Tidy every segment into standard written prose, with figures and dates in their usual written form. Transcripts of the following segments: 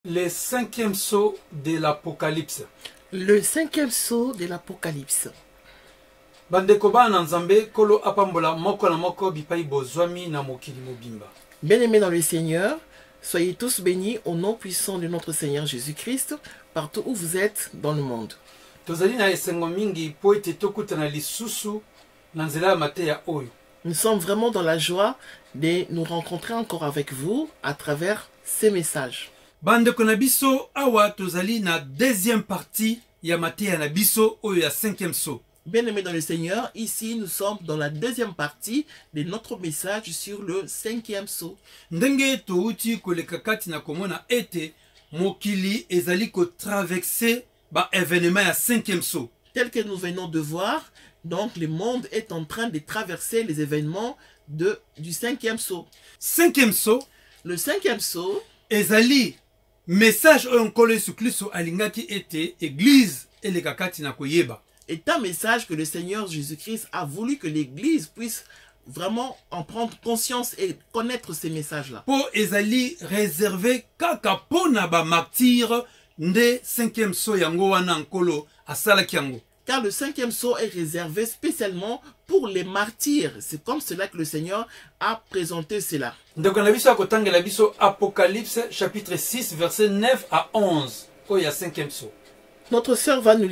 Le cinquième sceau de l'Apocalypse. Le cinquième sceau de l'Apocalypse. Bandeko bana nzambe kolo apambola moko na moko bipai bozwami na mokili mobimba. Bien-aimés dans le Seigneur, soyez tous bénis au nom puissant de notre Seigneur Jésus-Christ, partout où vous êtes dans le monde. Tozali na esengo mingi po ete tokutana lisusu na nzela ya mateya oyo. Nous sommes vraiment dans la joie de nous rencontrer encore avec vous à travers ces messages. Bandeko na biso awa tozali na deuxième partie ya mateya na biso oyo ya cinquième sceau. Bien-aimés dans le Seigneur, ici nous sommes dans la deuxième partie de notre message sur le cinquième sceau. Ndenge touti koleka kati na komona ete mokili ezali ko traverser ba événement ya cinquième sceau. Tel que nous venons de voir, donc le monde est en train de traverser les événements du cinquième sceau. Cinquième sceau, Le cinquième sceau, ezali message oyo nkolo Yesu Kristo alingaki ete église eleka kati na koyeba. est un message que le Seigneur Jésus-Christ a voulu que l'Église puisse vraiment en prendre conscience et connaître ces messages-là. Po ezali réservé kaka pona ba martyr nde cinquième sceau yango wana nkolo asalaki yango. Car le cinquième sceau est réservé spécialement pour les martyrs. C'est comme cela que le Seigneur a présenté cela. Ndeko na biso akotangela biso Apocalypse chapitre 6 verset 9 à 11 oyo ya cinquième sceau. Notre sœur va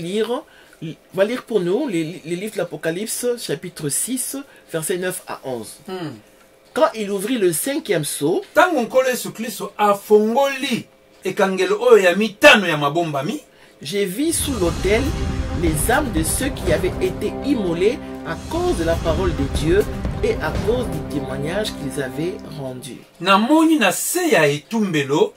lire pour nous les livres de l'Apocalypse, chapitre 6, versets 9 à 11. Quand il ouvrit le cinquième sceau, Tango nkolo Yesu Kristo afongoli ekangelo oyo ya mitano ya mabombami, j'ai vu sous l'autel les âmes de ceux qui avaient été immolés à cause de la parole de Dieu et à cause du témoignage qu'ils avaient rendu. namoni na se ya etumbelo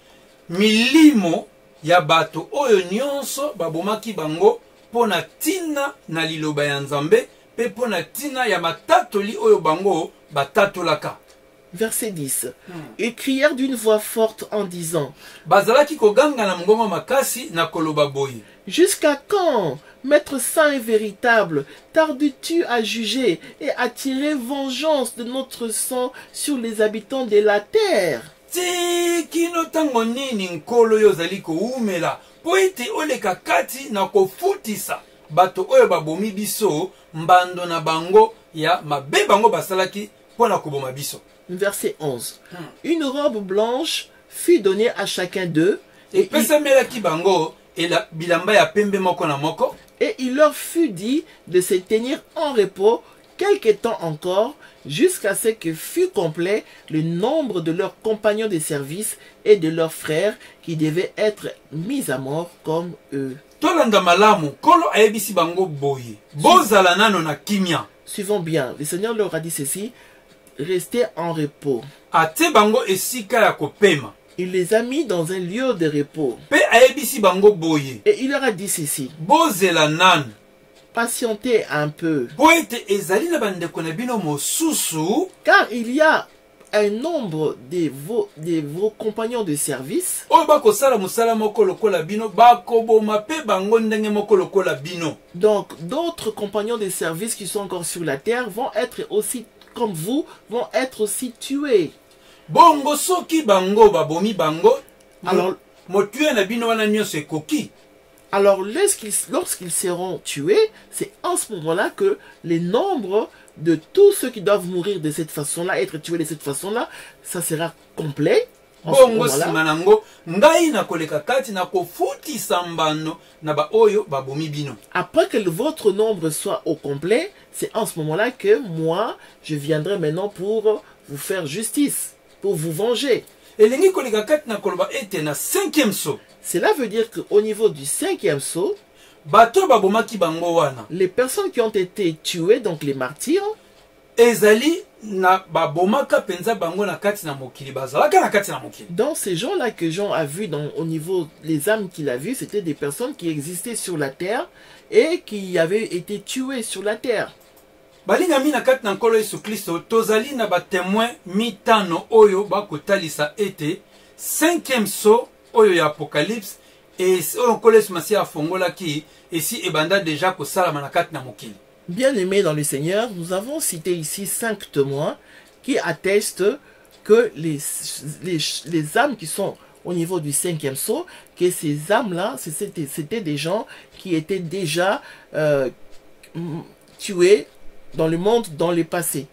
milimo ya bato oyo nyonso babomaki bango pona tina na liloba ya Nzambe pe pona tina ya matatoli oyo bango batatolaka. Verset 10. Ils crièrent d'une voix forte en disant, Bazalaki koganga na mongongo makasi na koloba boye. jusqu'à quand, Maître saint et véritable, tardes-tu à juger et à tirer vengeance de notre sang sur les habitants de la terre? Ti kino tango nini nkolo yo zali koumela po ete oleka kati na kofutisa bato oyo babomi biso mbando na bango ya mabe bango basalaki pona koboma biso. Verset 11. Une robe blanche fut donnée à chacun d'eux, et Epesamelaki bango ela bilamba ya pembe moko na moko. il leur fut dit de se tenir en repos quelque temps encore, jusqu'à ce que fût complet le nombre de leurs compagnons de service et de leurs frères qui devaient être mis à mort comme eux. Tolanda malamu kolo ayebisi bango boye. Bozala nano na kimia. Suivons bien. Le Seigneur leur a dit ceci, restez en repos. Ate bango esika ya kopema. Il les a mis dans un lieu de repos. Pe ayebisi bango boye. Et il leur a dit ceci, Bozela nano. patientez un peu, Po ete ezali na bandeko na bino mosusu. car il y a un nombre de vos compagnons de service Oyo bakosala musala moko lokola bino bakoboma pe bango ndenge moko lokola bino. donc d'autres compagnons de service qui sont encore sur la terre vont être aussi comme vous, vont être aussi tués. Bongo soki bango babomi bango. Alors, Motue na bino wana nyonso ekoki. alors lorsqu'ils seront tués, c'est en ce moment-là que le nombre de tous ceux qui doivent mourir de cette façon-là, être tués de cette façon-là, ça sera complet. En ce Bongo moment-là. sima nango ngai na koleka kati na kofutisa mbano na ba oyo babomi bino. Après que votre nombre soit au complet, c'est en ce moment-là que moi, je viendrai maintenant pour vous faire justice, pour vous venger. Elengi koleka kati na koloba ete na cinquième sceau. Cela veut dire qu'au niveau du cinquième sceau, Bato babomaki bango wana. les personnes qui ont été tuées, donc les martyrs, Ezali na babomaka penza bango na kati na mokili bazalaka na kati na mokili. dans ces gens-là que Jean a vus au niveau, les âmes qu'il a vues, c'était des personnes qui existaient sur la terre et qui avaient été tuées sur la terre. Balingami na kati na nkolo Yesu Kristo tozali na batémoin mitano oyo bakotalisa ete cinquième sceau oyo ya Apocalypse et oyo nkolo Yesu Masiya afongolaki esi ebanda déjà kosalama na kati na mokili. Bien-aimés dans le Seigneur, nous avons cité ici 5 témoins qui attestent que les âmes qui sont au niveau du cinquième sceau, que ces âmes-là, c'était des gens qui étaient déjà tués dans le monde, dans le passé.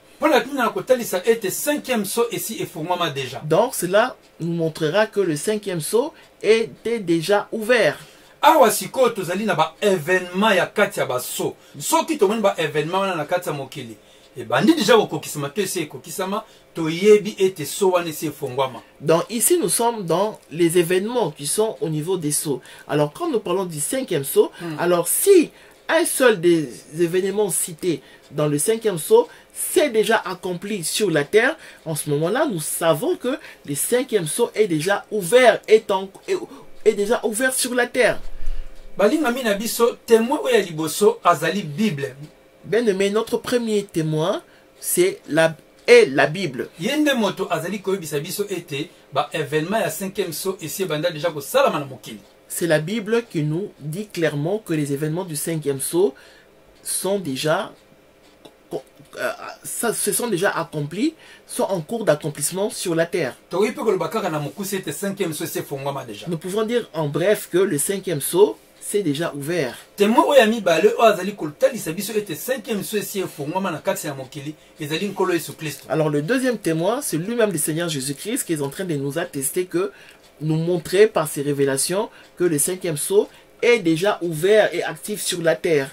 Donc cela nous montrera que le cinquième sceau était déjà ouvert. Awa sikoyo tozali na ba événement ya kati ya baso soki tomoni ba événement wana na kati ya mokili e bandi déjà kokokisama to ese kokisama toyebi ete so wana ese efongwama. Donc ici nous sommes dans les événements qui sont au niveau des sceaux. Alors quand nous parlons du cinquième sceau, alors si un seul des événements cités dans le cinquième sceau s'est déjà accompli sur la terre, en ce moment-là nous savons que le cinquième sceau est déjà ouvert, est déjà ouvert sur la terre. Balinga mina biso témoin oya liboso azali Bible. Bien aimé, notre premier témoin c'est la Bible. Yende moto azali koyebisa biso ete ba événement ya 5e sceau ici banda déjà ko salama na mokili. C'est la Bible qui nous dit clairement que les événements du cinquième sceau sont déjà se sont déjà accomplis, sont en cours d'accomplissement sur la terre. Nous pouvons dire en bref que le cinquième sceau c'est déjà ouvert. Alors le deuxième témoin, c'est lui-même le Seigneur Jésus-Christ qui est en train de nous attester que, nous montrer par ses révélations que le cinquième sceau est déjà ouvert et actif sur la terre.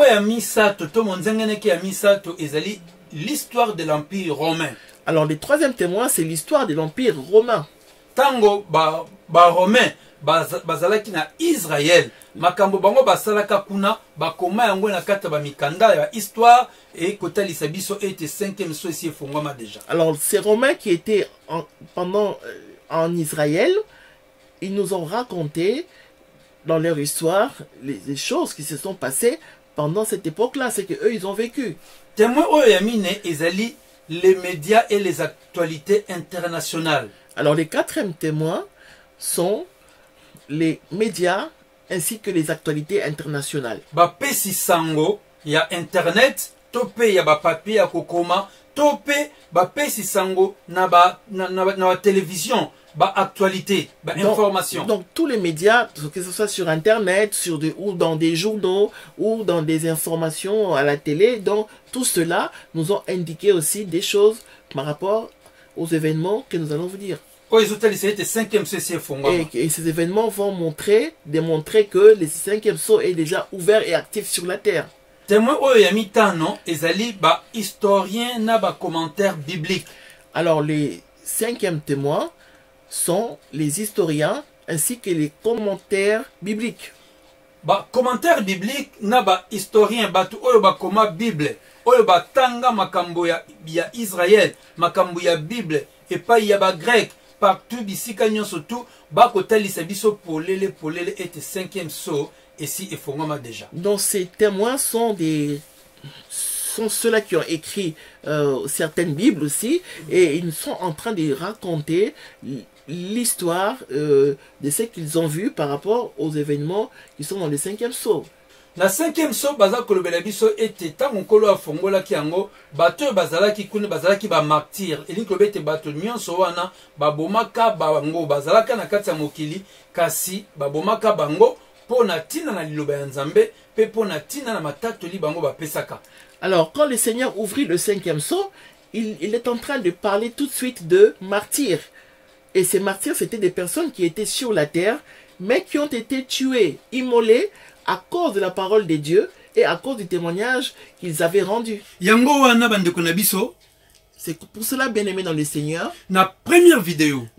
L'histoire de l'Empire romain. Alors le troisième témoin, c'est l'histoire de l'Empire romain. Tango ba romain bazalaki na Israël makambo bango basalaka kuna bakoma yango na kata ba mikanda ya histoire et kotalisa biso ete 5e sceau ici efongwama déjà. Alors ces Romains qui étaient en Israël, ils nous ont raconté dans leur histoire les choses qui se sont passées pendant cette époque-là, c'est que eux ils ont vécu. Témoin oyo ya mine ezali les médias et les actualités internationales. Alors les quatrièmes témoins sont les médias ainsi que les actualités internationales. Ba pesi sango ya internet, tope ya ba papier ya kokoma, tope ba pesi sango na ba télévision, ba actualité, ba information. Donc tous les médias, que ce soit sur internet, ou dans des journaux ou dans des informations à la télé, donc tout cela nous ont indiqué aussi des choses par rapport aux événements que nous allons vous dire. Et ces événements vont démontrer que le 5e sceau est déjà ouvert et actif sur la terre. Alors les 5e témoins sont les historiens ainsi que les commentaires bibliques. Commentaires bibliques na ba historien batu oyo ba koma Bible oyo ba tanga makambo ya Israël makambo ya Bible et pas ya ba grec partout bisika nyonso tout ba kotalisa biso polele ete 5e sceau ici efongama déjà. Donc ces témoins sont ceux-là qui ont écrit certaines Bibles aussi et ils sont en train de raconter l'histoire de ce qu'ils ont vu par rapport aux événements qui sont dans le 5e sceau. La 5e sceau baza kolobela biso ete tango nkolo afongola ki yango bato bazalaki kuna bazalaki ba martyr elingi lobete bato nyonso wana babomaka bango bazalaka na kati ya mokili kasi babomaka bango pona tina na liloba ya Nzambe pe pona tina na matatoli bango bapesaka. Alors quand le Seigneur ouvrit le 5e sceau, il est en train de parler tout de suite de martyrs. Et ces martyrs, c'était des personnes qui étaient sur la terre, mais qui ont été tuées, immolées, à cause de la parole de Dieu et à cause du témoignage qu'ils avaient rendu. C'est pour cela, bien aimé dans le Seigneur, dans la première vidéo,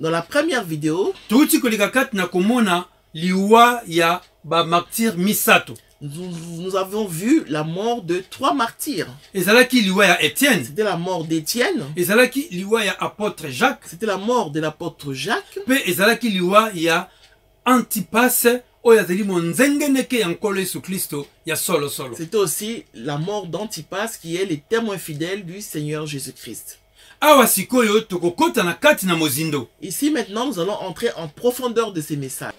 nous avons vu la mort de 3 martyrs. C'était la mort d'Étienne. C'était la mort de l'apôtre Jacques. C'était aussi la mort d'Antipas qui est le témoin fidèle du Seigneur Jésus-Christ. Ici maintenant nous allons entrer en profondeur de ces messages.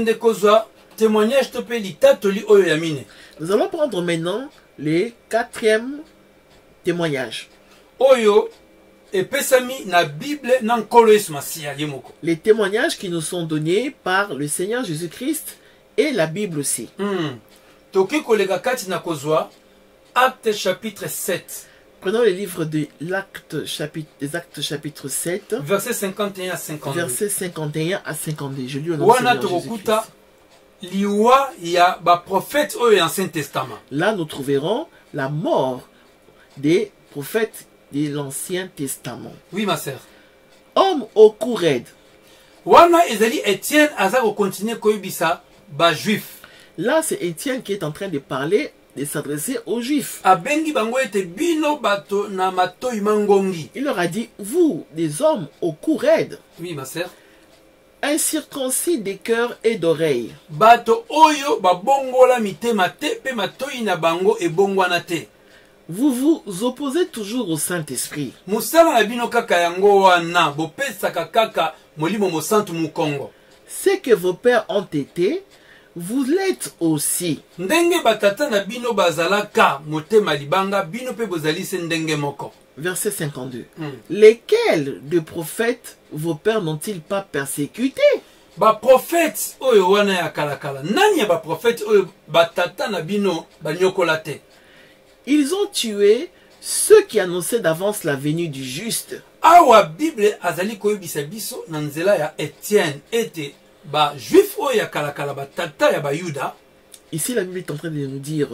Nous allons prendre maintenant les 4e témoignages. Oyo epesami na Bible na nkolo Yesu Masiya ye moko. Les témoignages qui nous sont donnés par le Seigneur Jésus-Christ et la Bible aussi. Toki koleka kati na kozwa Acte chapitre 7. Prenons les livres des Actes chapitre 7, Verset 51 à 52. versets 51 à 52. Je lis au nom du Wana Seigneur tokokuta Jésus-Christ. liwa ya ba prophète oyo Ancien Testament. Là, nous trouverons la mort des prophètes de l'Ancien Testament. Oui ma sœur. Homme au cou raide. Wana ezali Étienne aza ko continuer koyebisa ba juif. Là, c'est Étienne qui est en train de parler, de s'adresser aux Juifs. Abengi bango ete bino bato na matoi mangongi. Il leur a dit, vous, des hommes au cou raide, Oui ma sœur. incirconcis des cœurs et d'oreilles. Bato oyo babongola mitema te pe matoi na bango ebongwana te. Vous vous opposez toujours au Saint-Esprit. Musala na bino kaka yango wana bopesaka kaka molimo mosantu mukongo. Ce que vos pères ont été, vous l'êtes aussi. Ndenge batata na bino bazalaka motema libanga bino pe bozali se ndenge moko. Verset 52. Lesquels de prophètes vos pères n'ont-ils pas persécutés? Ba prophète oyo wana ya kalakala. Nani ya ba prophète oyo batata na bino banyokola te? Ils ont tué ceux qui annonçaient d'avance la venue du juste. Awa Bible azali koyebisa biso na nzela ya Étienne ete ba juif oyo ya kalakala batata ya ba Yuda. Ici, la Bible est en train de nous dire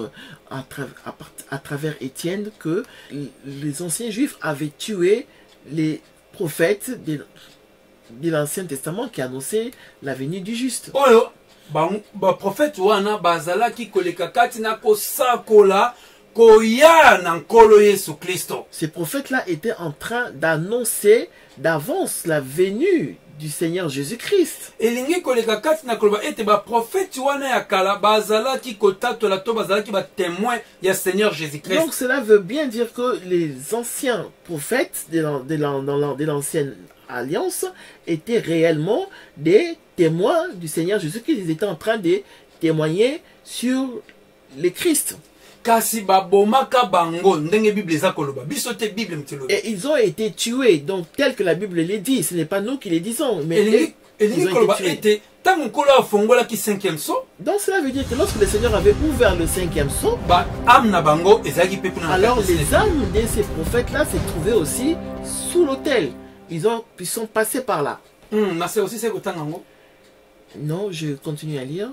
à travers Étienne que les anciens juifs avaient tué les prophètes de l'Ancien Testament qui annonçaient la venue du juste. Oyo ba prophète wana bazalaki koleka kati na kosakola koya na nkolo Yesu Kristo. Ces prophètes-là étaient en train d'annoncer d'avance la venue du Seigneur Jésus-Christ. Elingi koleka kati na koloba ete ba prophète wana ya kala bazalaki kotatola to bazalaki ba témoin ya Seigneur Jésus-Christ. Donc cela veut bien dire que les anciens prophètes de l'ancienne alliance étaient réellement des témoins du Seigneur Jésus-Christ. Ils étaient en train de témoigner sur le Christ. Kasi babomaka bango ndenge Bible eza koloba biso te Bible mtelo. Et ils ont été tués, donc tel que la Bible les dit. Ce n'est pas nous qui les disons, mais elingi koloba ete tango nkolo afongola ki 5e saut. Donc cela veut dire que lorsque le Seigneur avait ouvert le 5e saut, Ba âme na bango ezaki pe kuna. alors les âmes de ces prophètes-là se trouvaient aussi sous l'autel. Ils sont passés par là. Na c'est aussi c'est kotangango. Non, je continue à lire.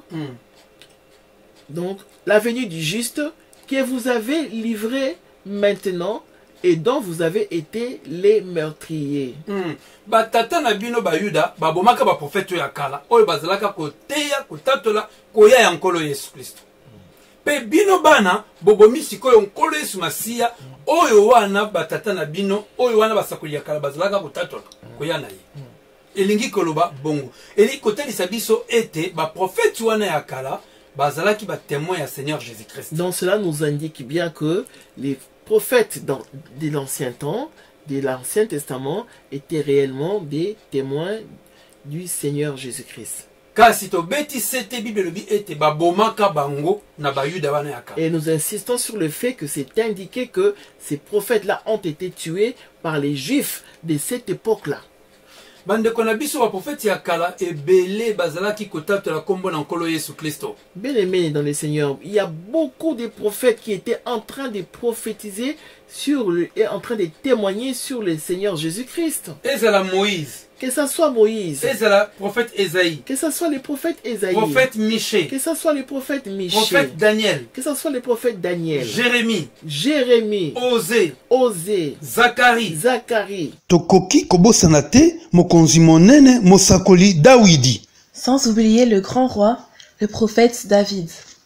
Donc la venue du juste que vous avez livré maintenant et dont vous avez été les meurtriers. Batata na bino ba Yuda babomaka ba prophète ya kala oyo bazalaka koteya kotatola koya ya nkolo Yesu Kristo. Pe bino bana bobomi sikoyo nkolo Yesu Masiya oyo wana batata na bino oyo wana basakoli ya kala bazalaka kotatola koya na ye. Elingi koloba bongo. Eli kotelisa biso ete ba prophète wana ya kala bazalaki ba témoin ya Seigneur Jésus-Christ. Donc cela nous indique bien que les prophètes de l'ancien temps, de l'Ancien Testament, étaient réellement des témoins du Seigneur Jésus-Christ. Kasi to beti sete Bible lobi ete babomaka bango na ba Yuda wana ya kala. Et nous insistons sur le fait que c'est indiqué que ces prophètes-là ont été tués par les Juifs de cette époque-là. Bandeko na biso ba prophète ya kala ebele bazalaki kotatola kombo na nkolo Yesu Kristo. Bien aimés dans le Seigneur, il y a beaucoup de prophètes qui étaient en train de prophétiser et en train de témoigner sur le Seigneur Jésus-Christ. Ezala Moïse. Que ce soit Moïse. Ezala prophète Esaïe. Que ce soit les prophètes Esaïe. Prophète Michée. Que ce soit les prophètes Michée. Prophète Daniel. Que ce soit les prophètes Daniel. Jérémie. Osée. Zacharie. Tokoki kobosana te mokonzi monene mosakoli Dawidi. Sans oublier le grand roi, le prophète David.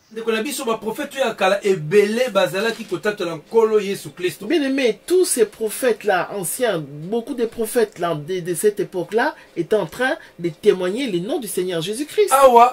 Bien aimé, tous ces prophètes-là, anciens, beaucoup de prophètes-là de cette époque-là, étaient en train de témoigner le nom du Seigneur Jésus-Christ.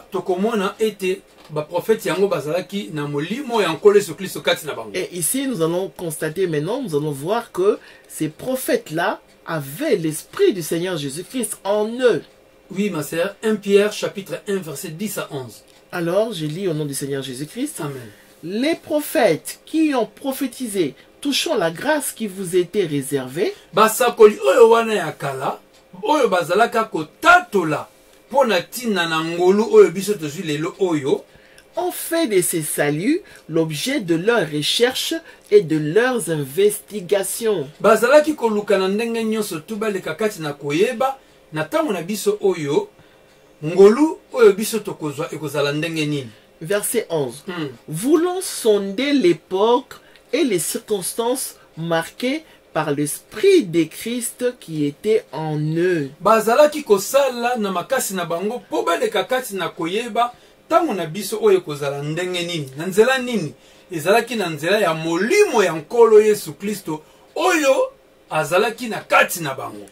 Et ici, nous allons constater maintenant, nous allons voir que ces prophètes-là avaient l'esprit du Seigneur Jésus-Christ en eux. Oui, ma sœur, 1 Pierre chapitre 1 verset 10 à 11. Alors, je lis au nom du Seigneur Jésus-Christ. Amen. Les prophètes qui ont prophétisé touchant la grâce qui vous était réservée basakoli oyo wana ya kala oyo bazalaka kotatola pona tina na ngolu oyo biso tozwi lelo oyo ont fait de ces saluts l'objet de leurs recherches et de leurs investigations. bazalaki koluka na ndenge nyonso tu baleka kati na koyeba na ntango na biso oyo ngolu oyo biso tokozwa ekozala ndenge nini. Verset 11. Voulant sonder l'époque et les circonstances marquées par l'esprit de Christ qui était en eux. bazalaki kosala na makasi na bango po baleka kati na koyeba ntango na biso oyo ekozala ndenge nini na nzela nini ezalaki na nzela ya molimo ya nkolo Yesu Kristo oyo azalaki na kati na bango.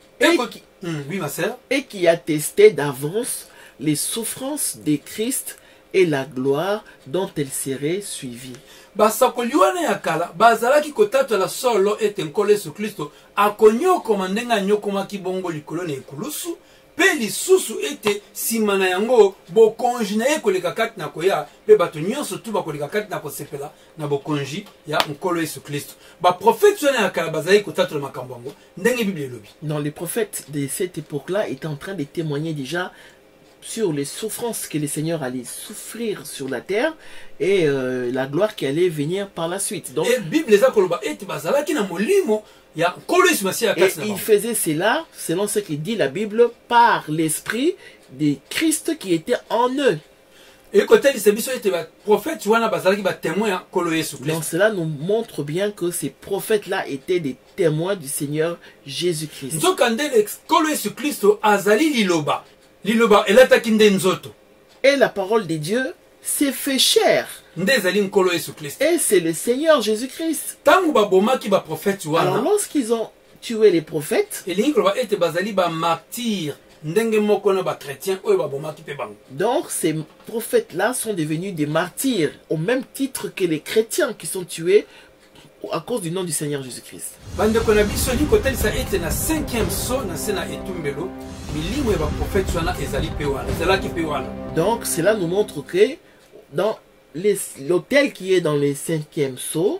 Oui, ma sœur. Et qui attestait d'avance les souffrances de Christ et la gloire dont elle serait suivie. basakoli wana ya kala bazalaki kotatola solo ete nkolo Yesu Kristo akonyokoma ndenge anyokomaki bongo likolo na ekulusu mpe lisusu ete nsima na yango bokonzi na ye koleka kati na koya mpe bato nyonso tu bakoleka kati na kosepela na bokonzi ya nkolo Yesu Kristo. baprofete wana ya kala bazalaki kotatola makambo yango ndenge Bible elobi. Non, les prophètes de cette époque-là étaient en train de témoigner déjà sur les souffrances que le Seigneur allait souffrir sur la terre et la gloire qui allait venir par la suite. Donc, et Bible eza koloba ete bazalaki na molimo ya nkolo Yesu Masiya ya et kati na il bango. faisait cela, selon ce que dit la Bible, par l'esprit de Christ qui était en eux. ekotelisa biso ete baprofete wana bazalaki batémoin ya nkolo Yesu Donc Kristo. cela nous montre bien que ces prophètes-là étaient des témoins du Seigneur Jésus-Christ. nzoka ndele nkolo Yesu Kristo azali liloba liloba elataki nde nzoto Et la parole de Dieu s'est fait chair. nde ezali nkolo Yesu Kristo. Et c'est le Seigneur Jésus-Christ. ntango babomaki baprofete Alors wana lorsqu'ils ont tué les prophètes, elingi koloba ete bazali bamartire ndenge moko na bakretien oyo babomaki mpe bango. donc ces prophètes-là sont devenus des martyrs, au même titre que les chrétiens qui sont tués à cause du nom du Seigneur Jésus-Christ. bandeko na biso likotelisa ete na 5e so na se na etumbelo milimo ya baprofete wana ezali mpe wana ezalaki mpe wana. Donc cela nous montre que dans l'autel qui est dans les 5e sceaux,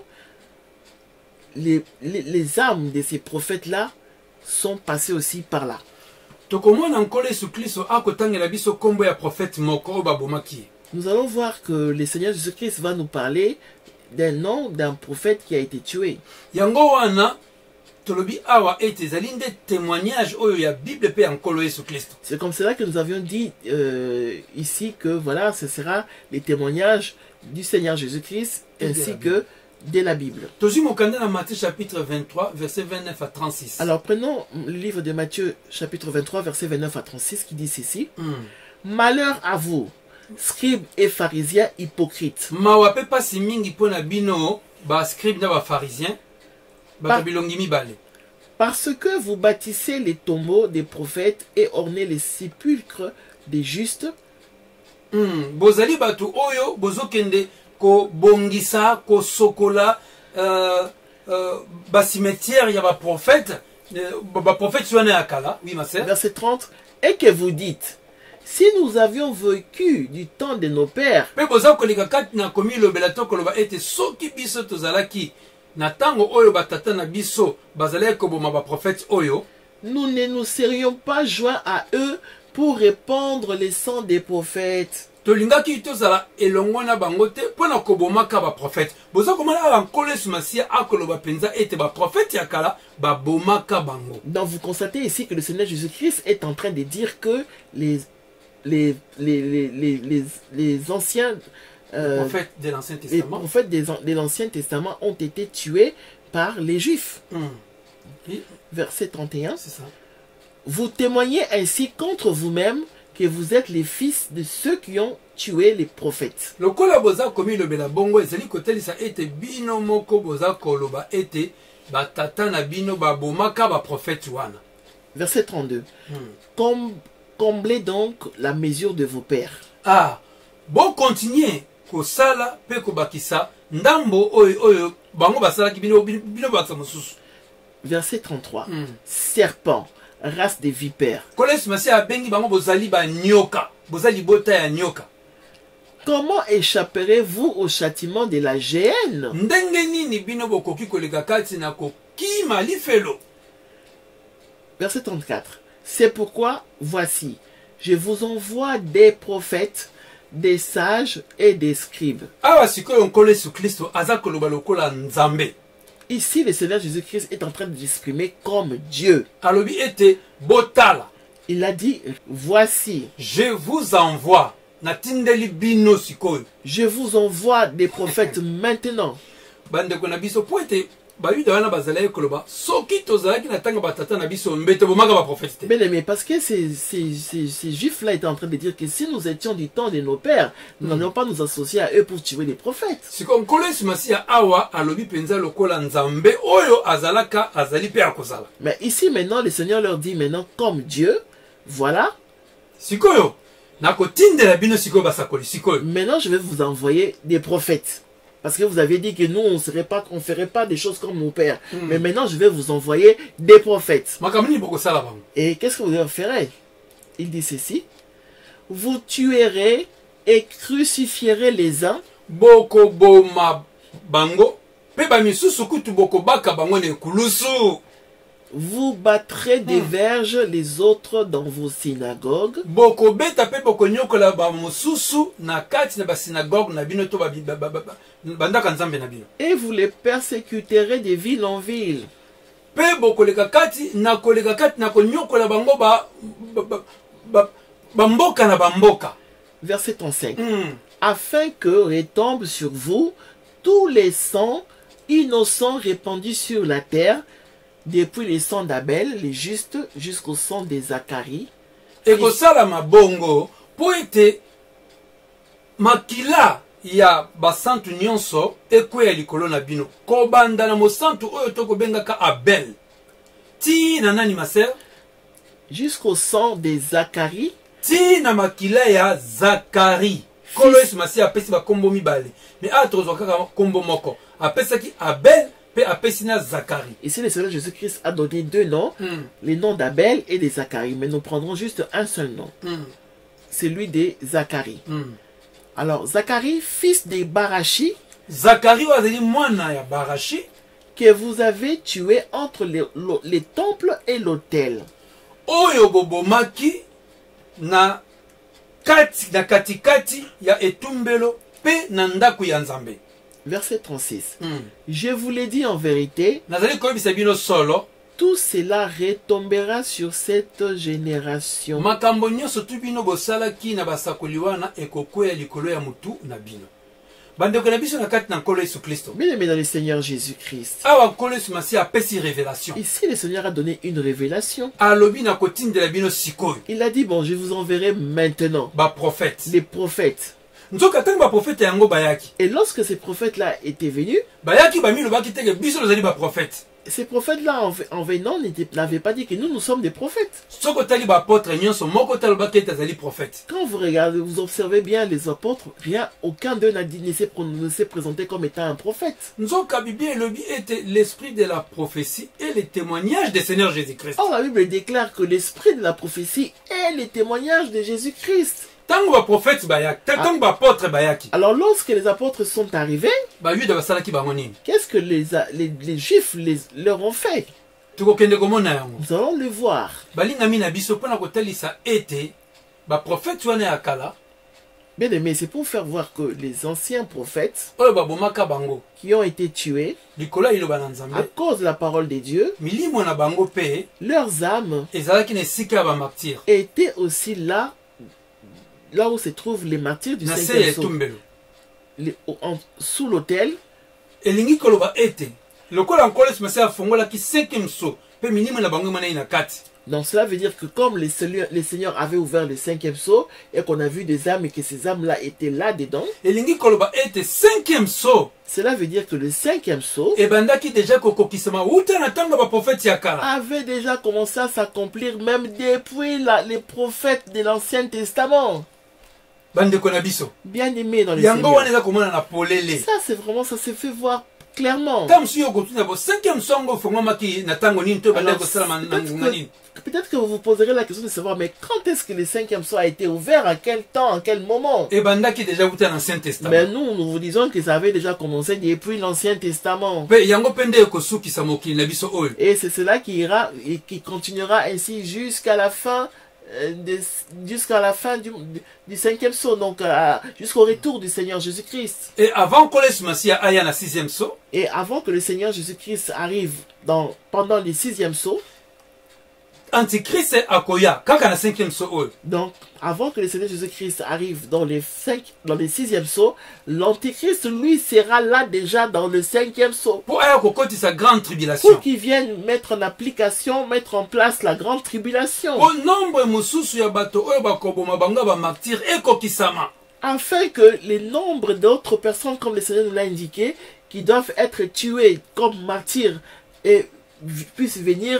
les âmes de ces prophètes-là sont passées aussi par là. tokomona nkolo Yesu Kristo akotangela biso kombo ya profete moko oyo babomaki ye. Nous allons voir que le Seigneur Jésus-Christ va nous parler d'un nom d'un prophète qui a été tué. yango wana tolobi awa ete ezali nde témoignage oyo ya Bible mpe ya nkolo Yesu Kristo. C'est comme cela que nous avions dit ici que voilà, ce sera les témoignages du Seigneur Jésus-Christ ainsi que de la Bible. tozwi mokanda na Matthieu chapitre 23 verset 29 à 36. Alors prenons le livre de Matthieu chapitre 23 verset 29 à 36 qui dit ceci. Malheur à vous, scribes et pharisiens hypocrites. mawa mpe pasi mingi mpo na bino bascribe na bapharisien bato bilongi mibale Parce que vous bâtissez les tombeaux des prophètes et ornez les sépulcres des justes. bozali bato oyo bozokende kobongisa kosokola basimetière ya baprofete baprofete wana ya kala. Oui, ma sœur. Verset 30. Et que vous dites, si nous avions vécu du temps de nos pères, mpe boza koleka kati na komilobela to koloba ete soki biso tozalaki na ntango oyo batata na biso bazalaki koboma baprofete oyo, nous ne nous serions pas joints à eux pour répandre les sangs des prophètes. tolingaki tozala elongo na bango te mpo na kobomaka baprofete. boza komona awa nkolo Yesu Masiya akoloba mpenza ete baprofete ya kala babomaka bango. Donc vous constatez ici que le Seigneur Jésus-Christ est en train de dire que les anciens prophètes de l'Ancien les Testament. prophètes de l'Ancien Testament ont été tués par les Juifs. Oui, Verset 31. c'est ça. Vous témoignez ainsi contre vous-même que vous êtes les fils de ceux qui ont tué les prophètes. lokola boza komilobela bongo ezali kotelisa ete bino moko boza koloba ete batata na bino babomaka baprofete wana. Verset 32. Comblez donc la mesure de vos pères. Bon continuer kosala pe kobakisa ndambo oyo bango basalaki bino bakisa mosusu. Verset 33. Serpent, race de vipères. Nkolo Yesu Masiya abengi bango bozali ba nyoka, bozali bota ya nyoka. Comment échapperez-vous au châtiment de la géhenne? ndenge nini bino bokoki koleka kati na kokima lifelo. Verset 34. C'est pourquoi, voici, je vous envoie des prophètes, des sages et des scribes. Awa sikoyo nkolo Yesu Kristo aza koloba lokola nzambe. Ici, le Seigneur Jésus-Christ est en train de s'exprimer comme Dieu. Alobi ete botala. Il a dit, voici, Je vous envoie. Natindeli bino sikoyo. je vous envoie des prophètes maintenant. Bandeko na biso po ete bayuda wana bazalaki koloba soki tozalaki na tanga batata na biso mbete bomaka ba prophète te. Bien aimé, parce que ces juifs-là étaient en train de dire que si nous étions du temps de nos pères, nous n'allions pas nous associer à eux pour tuer les prophètes. Siko nkolo Yesu Masiya awa alobi penza lokola nzambe oyo azalaka azali pe akozala. Mais ici maintenant, le Seigneur leur dit maintenant comme Dieu, voilà, Sikoyo nakotindela bino sikoyo basakoli sikoyo. maintenant je vais vous envoyer des prophètes. Parce que vous aviez dit que nous, on ne ferait pas des choses comme nos pères. Mais maintenant, je vais vous envoyer des prophètes. Makamini boko sala bango. Et qu'est-ce que vous ferez? Il dit ceci. Vous tuerez et crucifierez les uns. Boko boma bango pe ba misusu kutu boko baka bango ne kulusu. Vous battrez des verges les autres dans vos synagogues. Boko beta pe boko nyokola ba mususu na kati na ba synagogue na bino to ba bandaka nzambe na bino. Et vous les persécuterez de ville en ville. Pe boko leka kati na ko nyokola bango ba mboka na ba mboka. Verset 35. Afin que retombe sur vous tous les sangs innocents répandus sur la terre, depuis les sangs d'Abel, les justes, jusqu'au sang de Zacharie. Et que ça la mabongo pour ete makila ya basantu nyonso ekwe ya likolo na bino. Ko banda na mosantu oyo toko bengaka Abel. Ti na nani maser? Jusqu'au sang de Zacharie. Ti na makila ya Zacharie. Kolo Yesu Masiya apesi ba kombo mibale. Mais atrozo kaka kombo moko. Apesaki Abel. Ici, le Seigneur Jésus-Christ a donné deux noms, les noms d'Abel et de Zacharie. Mais nous prendrons juste un seul nom, celui de Zacharie. Alors, Zacharie, fils de Barachi, Zacharie wazali mwana ya Barachi, que vous avez tué entre les temples et l'autel. Oyo bobomaki na katikati ya etumbelo pe na ndaku ya Nzambe. Verset 36. Je vous l'ai dit en vérité, tout cela retombera sur cette génération. Bien aimé dans le Seigneur Jésus-Christ. Ici, le Seigneur a donné une révélation. Il a dit, bon, je vous enverrai maintenant les prophètes. Et lorsque ces prophètes-là étaient venus, ces prophètes-là, en venant, n'avaient pas dit que nous sommes des prophètes. Quand vous regardez, vous observez bien les apôtres, aucun d'eux ne s'est présenté comme étant un prophète. L'esprit de la prophétie et les témoignages du Seigneur Jésus-Christ. Or, la Bible déclare que l'esprit de la prophétie est les témoignages de Jésus-Christ. Alors lorsque les apôtres sont arrivés, qu'est-ce que les Juifs leur ont fait? Nous allons le voir. Bien aimé, c'est pour faire voir que les anciens prophètes qui ont été tués à cause de la parole de Dieu, leurs âmes étaient aussi là où se trouvent les martyrs du 5e saut, sous l'autel. Donc cela veut dire que comme le Seigneur avait ouvert le 5e saut et qu'on a vu des âmes et que ces âmes-là étaient là dedans, cela veut dire que le 5e saut avait déjà commencé à s'accomplir même depuis les prophètes de l'Ancien Testament. Bien aimé dans le Seigneur. Ça c'est vraiment, ça se fait voir clairement. Tam si yo kotuna bo 5e songo fongomaki na tango nini to banda Alors, ko sala na ngunga nini. Peut-être que vous vous poserez la question de savoir, mais quand est-ce que le 5e sceau a été ouvert? À quel temps? À quel moment? Et banda qui déjà goûté dans l'Ancien Testament. Mais nous vous disons que ça avait déjà commencé depuis l'Ancien Testament. Pe yango pende ko suki sa mokili na biso oyo. Et c'est cela qui ira et qui continuera ainsi jusqu'à la fin du 5e sceau, donc jusqu'au retour du Seigneur Jésus-Christ. Et avant que le Messie aille na 6e sceau, Et avant que le Seigneur Jésus-Christ arrive pendant les 6e sceaux, Antichrist akoya kaka na 5e sceau oyo. donc avant que le Seigneur Jésus-Christ arrive dans les 6e sceaux, l'Antichrist lui sera là déjà dans le 5e sceau. Pour aya kokoti sa grande Pour tribulation. qu'il vienne mettre en application, mettre en place la grande tribulation. Au nombre mususu ya bato oyo bakoboma banga ba martyr ekokisama. Afin que les nombres d'autres personnes, comme le Seigneur nous l'a indiqué, qui doivent être tuées comme martyrs et puissent venir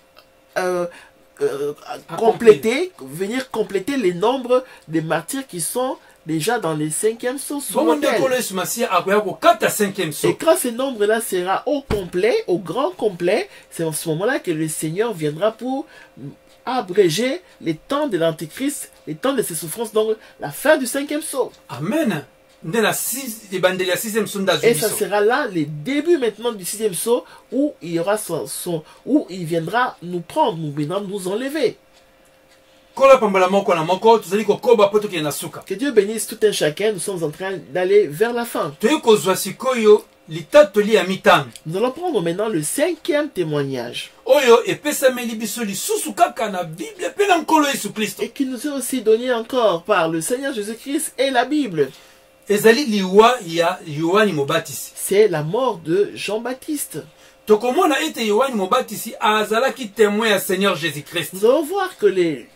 venir compléter les nombres des martyrs qui sont déjà dans les 5e sceau sous Bon l'autel. ndeko le Messie akoya ko kata 5e Et sceau. quand ce nombre-là sera au complet, au grand complet, c'est en ce moment-là que le Seigneur viendra pour abréger les temps de l'Antéchrist, les temps de ses souffrances, donc la fin du 5e sceau. Amen. Nde na 6 ebandeli ya 6e sceau ndazu Et ça biso. sera là le début maintenant du 6e sceau où il y aura où il viendra nous prendre, nous viendra nous enlever. Kola pambala moko na moko tozali kokoba poto ke na suka. Que Dieu bénisse tout un chacun. Nous sommes en train d'aller vers la fin. Toyi kozwa sikoyo litatoli ya mitano. Nous allons prendre maintenant le 5e témoignage. Oyo epesameli biso lisusu kaka na Bible pe na nkolo Yesu Kristo. Et qui nous est aussi donné encore par le Seigneur Jésus-Christ et la Bible. Ezali liwa ya Yohani Mobatisi. C'est la mort de Jean-Baptiste. Tokomona ete Yohani Mobatisi azalaki témoin ya Seigneur Jésus-Christ. Nous allons voir que les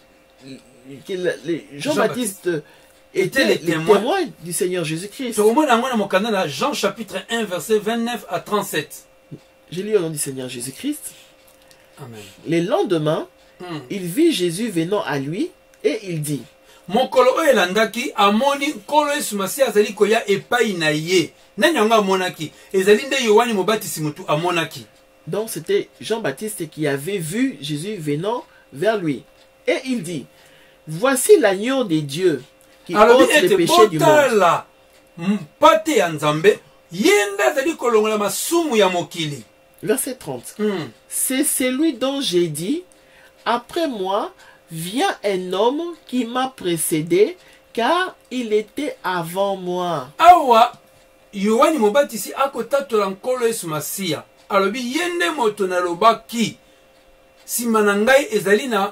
Jean-Baptiste étaient les témoins du Seigneur Jésus-Christ. Tokomona ngo na mokanda na Jean chapitre 1 verset 29 à 37. J'ai lu au nom du Seigneur Jésus-Christ. Amen. Le lendemain, il vit Jésus venant à lui et il dit: Mokolo oyo elandaki amoni nkolo Yesu Masiya azali koya epai na ye. Nani yango amonaki? Ezali nde Yohani Mobatisi mutu amonaki. Donc c'était Jean-Baptiste qui avait vu Jésus venant vers lui. Et il dit: voici l'agneau de Dieu qui ôte les péchés du monde. Mpate ya Nzambe, yenda azali kolongola masumu ya mokili. Verset 30. C'est celui dont j'ai dit: après moi vient un homme qui m'a précédé, car il était avant moi. Awa Yohani Mobatisi akotatola nkolo Yesu Masiya. Alobi yende moto na lobaki sima na ngai ezali na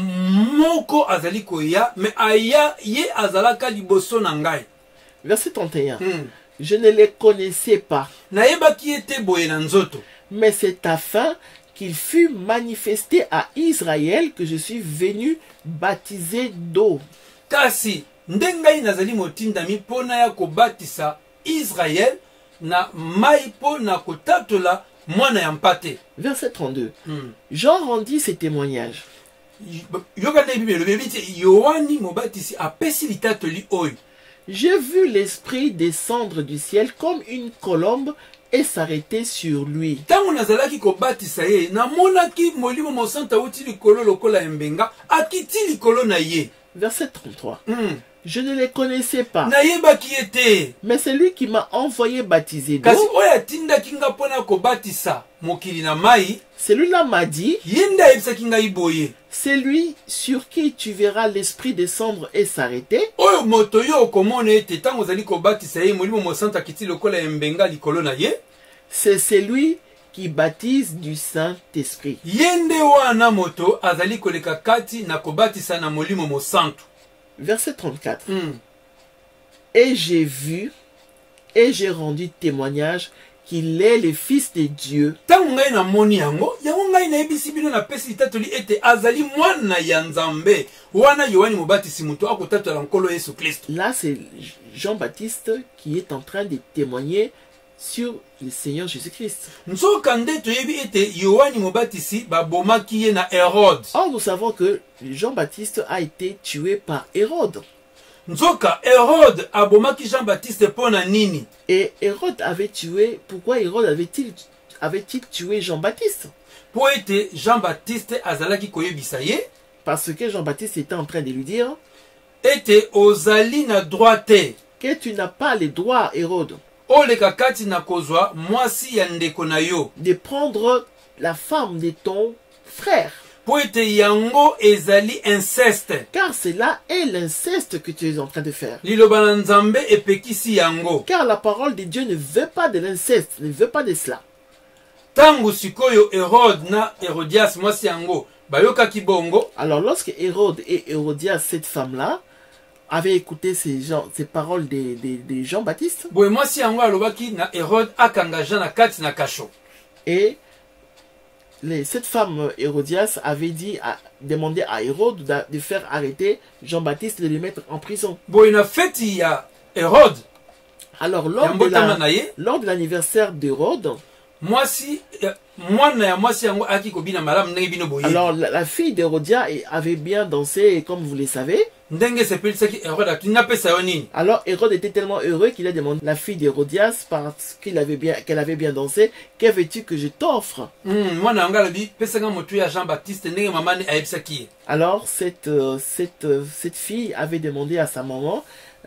moko azali koya me aya ye azalaka liboso na ngai. Verset 31. Je ne les connaissais pas, Nayebaki ete boye na nzoto. mais c'est afin qu'il fût manifesté à Israël que je suis venu baptiser d'eau. Kasi nde ngai nazali motindami mpona ya kobatisa Israël na mai mpo na kotatola mwana ya mpate. Verset 32. Jean rendit ses témoignages. Yokanda Bible elobi ete Yohani Mobatisi apesi litatoli oyo. J'ai vu l'Esprit descendre du ciel comme une colombe et s'arrêter sur lui. Tango nazalaki kobatisa ye, namonaki molimo mosanta uti likolo lokola embenga, akiti likolo na ye. Verset 33. Je ne les connaissais pas, Nayebaki ete. mais c'est lui qui m'a envoyé baptiser Kasi d'eau. oyo atindaki nga mpona kobatisa mokili na mai, Celui-là m'a dit: ye nde ayebisaki ngai boye. c'est lui sur qui tu verras l'Esprit descendre et s'arrêter. Oyo moto yo okomona ete tango ozali kobatisa ye molimo mosanta akiti lokola embenga likolo na ye. C'est celui qui baptise du Saint-Esprit. Ye nde wana moto azali koleka kati na kobatisa na molimo mosantu. Verset 34. Et j'ai vu et j'ai rendu témoignage qu'il est le Fils de Dieu. Tango ngai na moni yango ngai na yebisi bino na pesi litatoli ete azali mwana ya Nzambe. Wana Yohani Mobatisi mutu akotatola nkolo Yesu Kristo. Là, c'est Jean-Baptiste qui est en train de témoigner sur le Seigneur Jésus-Christ. Nzoka nde toyebi ete Yohani Mobatisi babomaki ye na Hérode. Or, nous savons que Jean-Baptiste a été tué par Hérode. nzoka Hérode abomaki Jean-Baptiste pona nini. Et Hérode avait tué, pourquoi Hérode avait-il tué Jean-Baptiste? Po ete Jean-Baptiste azalaki koyebisa ye Parce que Jean-Baptiste était en train de lui dire ete ozali na droite que tu n'as pas le droit, Hérode, oleka kati na kozwa mwasi ya ndeko na yo de prendre la femme de ton frère. po ete yango ezali inceste. Car cela est l'inceste que tu es en train de faire. Liloba na Nzambe epekisi yango. Car la parole de Dieu ne veut pas de l'inceste, ne veut pas de cela. Tangu sikoyo Hérode na Hérodias mwasi yango bayokaki bongo. Alors lorsque Hérode et Hérodias, cette femme-là, avaient écouté ces paroles de Jean-Baptiste, Boye mwasi yango alobaki na Hérode akanga Jean na kati na kasho. et cette femme Hérodias avait demandé à Hérode de faire arrêter Jean-Baptiste, de le mettre en prison. Boye na feti ya Hérode Alors yambotama na ye lors de l'anniversaire d'Hérode, mwasi mwana ya mwasi yango aki kobina malamu ndenge bino boye. alors la fille d'Hérodia avait bien dansé, comme vous le savez. Ndenge sepelisaki Hérode atina pesa yo nini. Alors Hérode était tellement heureux qu'il a demandé à la fille d'Hérodias, parce qu'elle avait bien dansé, que veux-tu que je t'offre? Mwana yango alobi pesanga motu ya Jean-Baptiste ndenge mamani ayebisaki ye. Alors cette fille avait demandé à sa maman,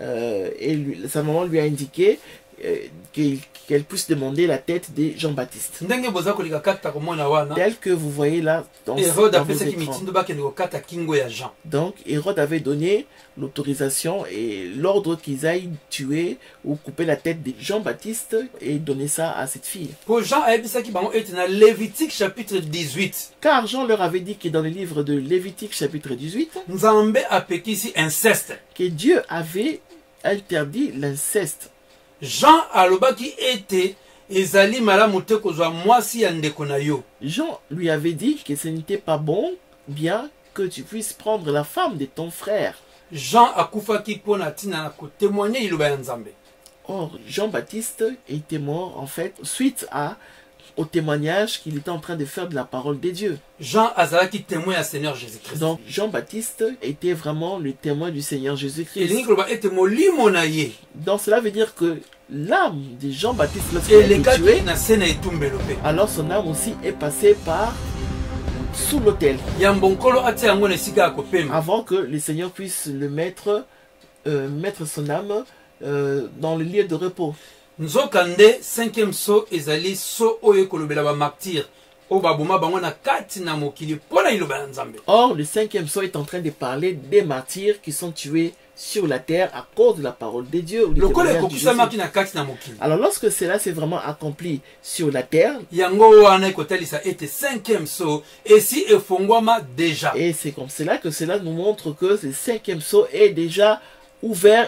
sa maman lui a indiqué qu'elle puisse demander la tête de Jean-Baptiste. Ndenge boza kolika kata komona wana. Tel que vous voyez là dans Hérode vos apesaki écrans. mitindo bakende kokata kingo ya Jean. Donc Hérode avait donné l'autorisation et l'ordre qu'ils aillent tuer ou couper la tête de Jean-Baptiste et donner ça à cette fille. Pour Jean ayebisaki bango ete na Lévitique chapitre 18. Car Jean leur avait dit que dans le livre de Lévitique chapitre 18, Nzambe apekisi inceste. que Dieu avait interdit l'inceste. Jean alobaki ete ezali malamu te kozwa mwasi ya ndeko na yo. Jean lui avait dit que ce n'était pas bon, bien que tu puisses prendre la femme de ton frère. Jean akufaki pona tina na kotémoigner liloba ya Nzambe. Or, Jean-Baptiste était mort en fait suite au témoignage qu'il était en train de faire de la parole de Dieu. Jean azalaki témoin ya Seigneur Jésus-Christ. Donc Jean-Baptiste était vraiment le témoin du Seigneur Jésus-Christ. Elingi koloba ete molimo na ye Donc cela veut dire que l'âme de Jean-Baptiste, lorsqu'il a été elekaki tué, na se na etumbelo pe. alors son âme aussi est passée par sous l'autel, Yambo nkolo atia yango na esika ya kopema. avant que le Seigneur puisse mettre son âme dans le lieu de repos. Nzoka nde 5e so ezali so oyo kolobela ba martyr o baboma bango na kati na mokili pona liloba ya Nzambe. Or, le 5e sceau est en train de parler des martyrs qui sont tués sur la terre à cause de la parole de Dieu. Ou du Lokole témoignage de Jésus. kokusamaki na kati na mokili. Alors, lorsque cela s'est vraiment accompli sur la terre, Yango wana ekotalisa ete 5e so esi efongwama déjà. et c'est comme cela que cela nous montre que ce 5e sceau est déjà ouvert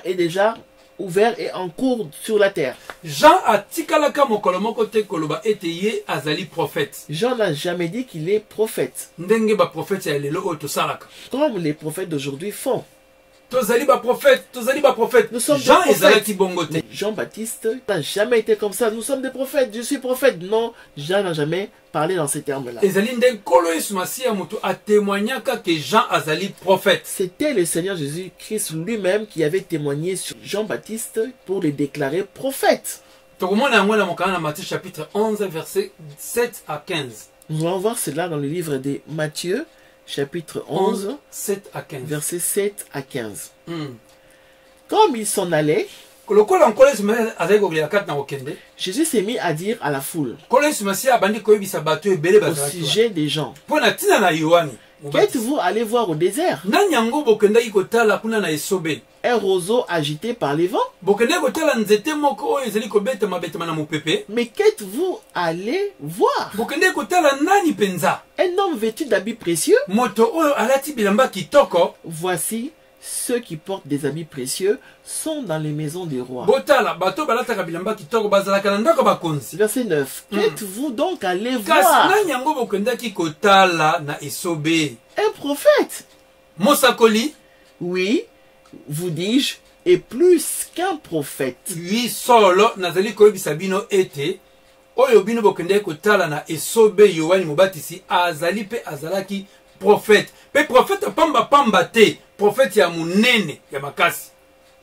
et en cours sur la terre. Jean atikalaka mokolo moko te koloba ete ye azali prophète. Jean n'a jamais dit qu'il est prophète, Ndenge ba prophète ya lelo oyo tosalaka. comme les prophètes d'aujourd'hui font. Tozali ba prophète. Nous sommes Jean des prophètes. ezalaki bongo te. Mais Jean-Baptiste n'a jamais été comme ça. Nous sommes des prophètes, je suis prophète. Non, Jean n'a jamais parlé dans ces termes-là. Ezali nde nkolo Yesu Masiya moto atémoignaka que Jean azali prophète. C'était le Seigneur Jésus-Christ lui-même qui avait témoigné sur Jean-Baptiste pour le déclarer prophète. Tokomona yango na mokana na Matthieu chapitre 11 verset 7 à 15. Nous allons voir cela dans le livre de Matthieu, chapitre 11, 7 à 15. versets 7 à 15. Hmm. Comme il s'en allait, Lokola nkolo Yesu Masiya azali kokolela kati na kokende. Jésus s'est mis à dire à la foule, Nkolo Yesu Masiya abandi koyebisa bato ebele au bazalaki. sujet des gens, Pona tina na Yohani. qu'êtes-vous allé voir au désert? Nani yango bokendaki kotala kuna na esobe. Un roseau agité par les vents? Bokendaki kotala nzete moko oyo ezali kobetama betama na mopepe. Mais qu'êtes-vous allé voir? Bokendaki kotala nani penza. Un homme vêtu d'habits précieux? Moto oyo alati bilamba kitoko. Voici, ceux qui portent des habits précieux sont dans les maisons des rois. Botala bato balataka bilamba kitoko bazalaka na ndako bakonzi. Verset 9. Qu'êtes-vous donc allé Kasi voir? nani yango bokendaki kotala na esobe. Un prophète? Mosakoli. Oui, vous dis-je, et plus qu'un prophète. Lui solo nazali koyebisa bino ete oyo bino bokendaki kotala na esobe Yohani Mobatisi azali pe azalaki prophète. Pe prophète pamba te, prophète ya munene ya makasi.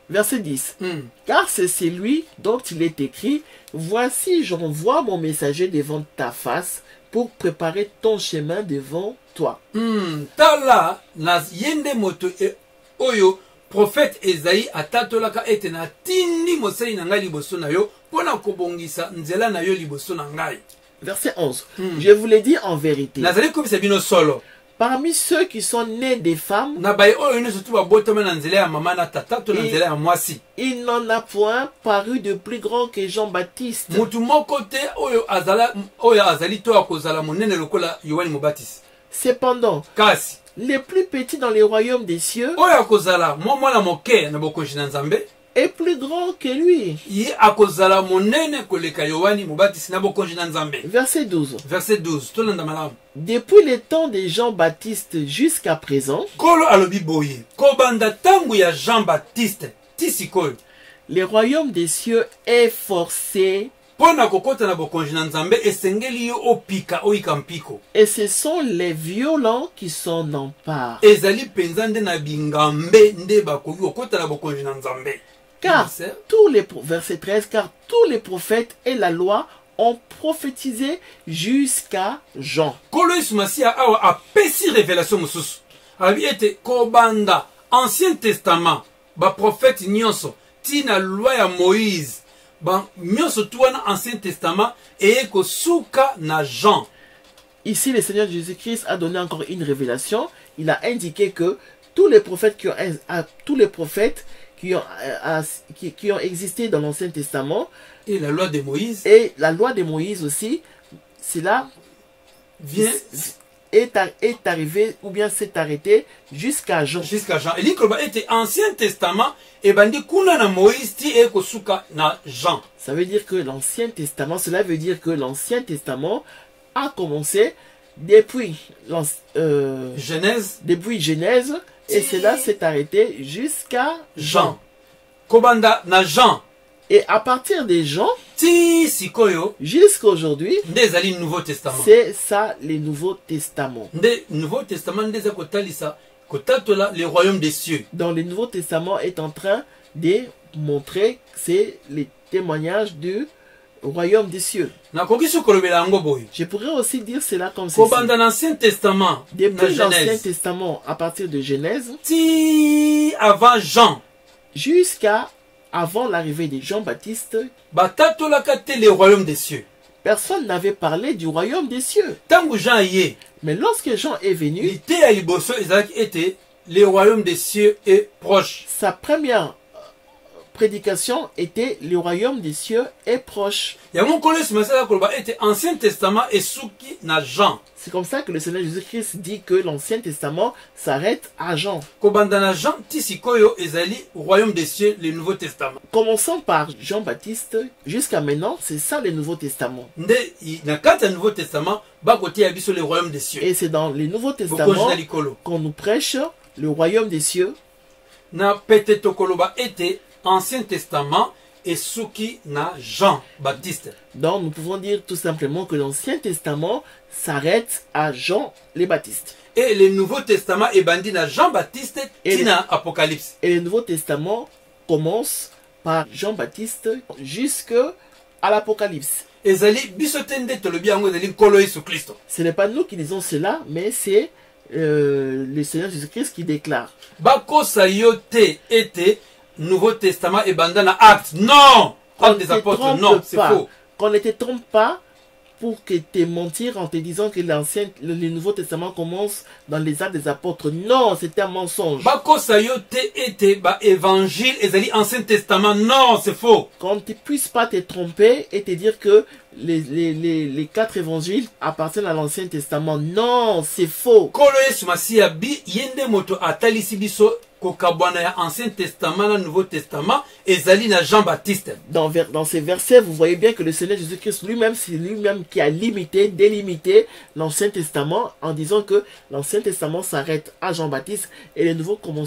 Verset 10. Car c'est celui dont il est écrit, voici j'envoie mon messager devant ta face pour préparer ton chemin devant toi. Tala na yende moto e oyo prophète Esaïe atatolaka ete na tindi mosei na ngai liboso na yo pona kobongisa nzela na yo liboso na ngai. Verset 11. Je vous l'ai dit en vérité. Nazali komisa bino solo. Parmi ceux qui sont nés des femmes, Na bai oyo ne surtout babotama na nzela ya mama na tata to na nzela ya mwasi. il n'en a point paru de plus grand que Jean-Baptiste. Mutu moko te oyo azali to akozala monene lokola Yohani Mobatisi. Cependant, Kasi les plus petits dans les royaumes des cieux oyo akozala mwana moke na bokonzi na Nzambe est plus grand que lui. ye akozala monene koleka Yohani Mobatisi na bokonzi na Nzambe. Verset 12. Verset 12 tolanda malamu. Depuis les temps de Jean-Baptiste jusqu'à présent, Kolo alobi boye kobanda tangu ya Jean-Baptiste ti sikoyo le royaume des cieux est forcé pona kokota na bokonzi na Nzambe esengeli yo opika oyika mpiko. et ce sont les violents qui s'en emparent. Ezali penza nde na bingambe nde bakoki kokota na bokonzi na Nzambe. Car verset 13, car tous les prophètes et la loi ont prophétisé jusqu'à Jean. Kolo Yesu Masiya awa apesi révélation mosusu. Abi ete kobanda Ancien Testament ba prophète nyonso tina loi ya Moïse ba nyonso tuana Ancien Testament et kosuka na Jean. Ici, le Seigneur Jésus-Christ a donné encore une révélation. Il a indiqué que tous les prophètes qui ont existé dans l'Ancien Testament Et la loi de Moïse et la loi de Moïse aussi, cela vient est arrivé ou bien s'est arrêté jusqu'à Jean. jusqu'à Jean. Et l'ikoloba était Ancien Testament et bandi kuna na Moïse ti e kosuka na Jean. Ça veut dire que l'Ancien Testament, cela veut dire que l'Ancien Testament a commencé depuis Genèse Genèse et cela s'est arrêté jusqu'à Jean. Kobanda na Jean. Et à partir des Jean, Ti sikoyo jusqu'à aujourd'hui, nde ezali Nouveau Testament. c'est ça le Nouveau Testament. Nde Nouveau Testament nde eza kotalisa kotatola le royaume des cieux. Dans le Nouveau Testament est en train de montrer que c'est les témoignages du royaume des cieux. Nakoki su kolobela yango boye. Je pourrais aussi dire cela comme ceci. Kobanda na Ancien Testament na Depuis l'Ancien Genèse Testament, à partir de Genèse, ti avant Jean jusqu'à avant l'arrivée de Jean-Baptiste, batatolaka te le royaume des cieux. personne n'avait parlé du royaume des cieux. Tangu Jean ye Mais lorsque Jean est venu, lite ya liboso ezalaki ete le royaume des cieux est proche. sa première prédication était le royaume des cieux est proche. Yango nkolo Yesu Masiya koloba ete Ancien Testament esuki na Jean. C'est comme ça que le Seigneur Jésus-Christ dit que l'Ancien Testament s'arrête à Jean. Kobanda na Jean ti sikoyo ezali royaume des cieux le Nouveau Testament. Commençons par Jean-Baptiste jusqu'à maintenant, c'est ça le Nouveau Testament. Nde na kati ya Nouveau Testament bakotia ya biso le royaume des cieux. Et c'est dans le Nouveau Bokonzi Testament na likolo. qu'on nous prêche le royaume des cieux. Na pete tokoloba ete Ancien Testament esuki na Jean Baptiste. Donc nous pouvons dire tout simplement que l'Ancien Testament s'arrête à Jean le Baptiste. Et le Nouveau Testament ebandi na Jean Baptiste tina Apocalypse. Et le Nouveau Testament commence par Jean-Baptiste jusqu'à l'Apocalypse. Ezali biso te nde tolobi yango ezali nkolo Yesu Kristo. Ce n'est pas nous qui disons cela, mais c'est le Seigneur Jésus-Christ qui déclare. Bakosa yo te ete Nouveau Testament ebanda na Actes. Non! Actes des Apôtres, non, c'est faux. Qu'on ne te trompe pas pour que te mentir en te disant que le Nouveau Testament commence dans les Actes des Apôtres. Non, c'est un mensonge. Bakosa yo te ete ba évangile ezali Ancien Testament. Non, c'est faux. Qu'on ne puisse pas te tromper et te dire que les 4 évangiles appartiennent à l'Ancien Testament. Non, c'est faux. Kolo Yesu Masiya bi yende moto atalisi biso kokabwana ya Ancien Testament na Nouveau Testament ezali na Jean Baptiste. Dans ces versets, vous voyez bien que le Seigneur Jésus-Christ lui-même, c'est lui-même qui a délimité l'Ancien Testament en disant que l'Ancien Testament s'arrête à Jean-Baptiste et le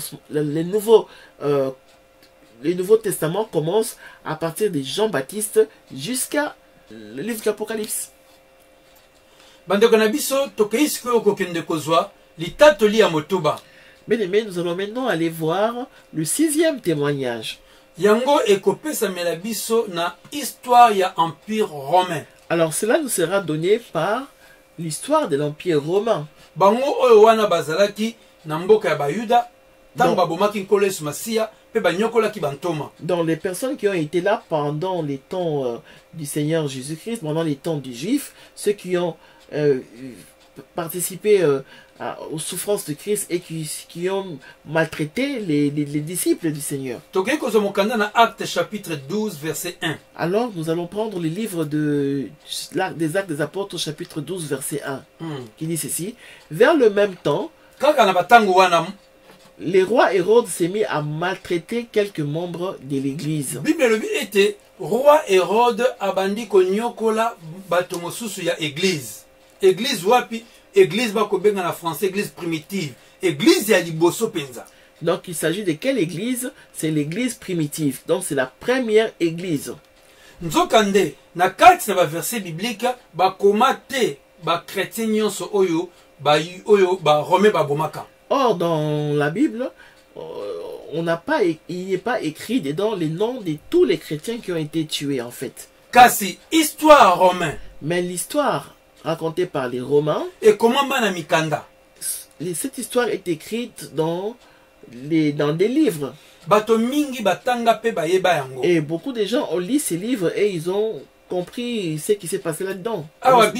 Nouveau Testament commence à partir de Jean-Baptiste jusqu'à le livre d'Apocalypse. Bandeko na biso tokei sikoyo kokende kozwa litatoli ya motuba. Bien aimé, nous allons maintenant aller voir le 6e témoignage. yango ekopesamela biso na histoire ya empire romain. Alors cela nous sera donné par l'histoire de l'Empire romain. Bango oyo wana bazalaki na mboka ya Bayuda tango babomaki nkolo Yesu Masiya pe banyokolaki bantoma. Dans les personnes qui ont été là pendant les temps du Seigneur Jésus-Christ, pendant les temps des Juifs, ceux qui ont participé aux souffrances de Christ et qui ont maltraité les disciples du Seigneur. Toke kozomokanda na Actes chapitre 12 verset 1. Alors nous allons prendre le livre des Actes des Apôtres chapitre 12 verset 1 qui dit ceci. Vers le même temps, Kaka na batango wana le roi Hérode s'est mis à maltraiter quelques membres de l'église. Bible lobi ete roi Hérode abandi konyokola bato mosusu ya église. Église wapi? Église bakobenga na français église primitive. Église ya liboso penza. Donc il s'agit de quelle église? C'est l'église primitive. Donc c'est la première église. Nzokande na kati na ba verset biblique bakoma te ba chrétien nyonso oyo ba Romain babomaka. Or dans la Bible, il n'est pas écrit dedans les noms de tous les chrétiens qui ont été tués en fait. Kasi histoire romain. Mais l'histoire racontée par les Romains, et comment Mikanda, cette histoire est écrite dans des livres. Bato mingi batanga pe bayeba yango. Et beaucoup de gens ont lu ces livres et ils ont compris ce qui s'est passé là-dedans. Alors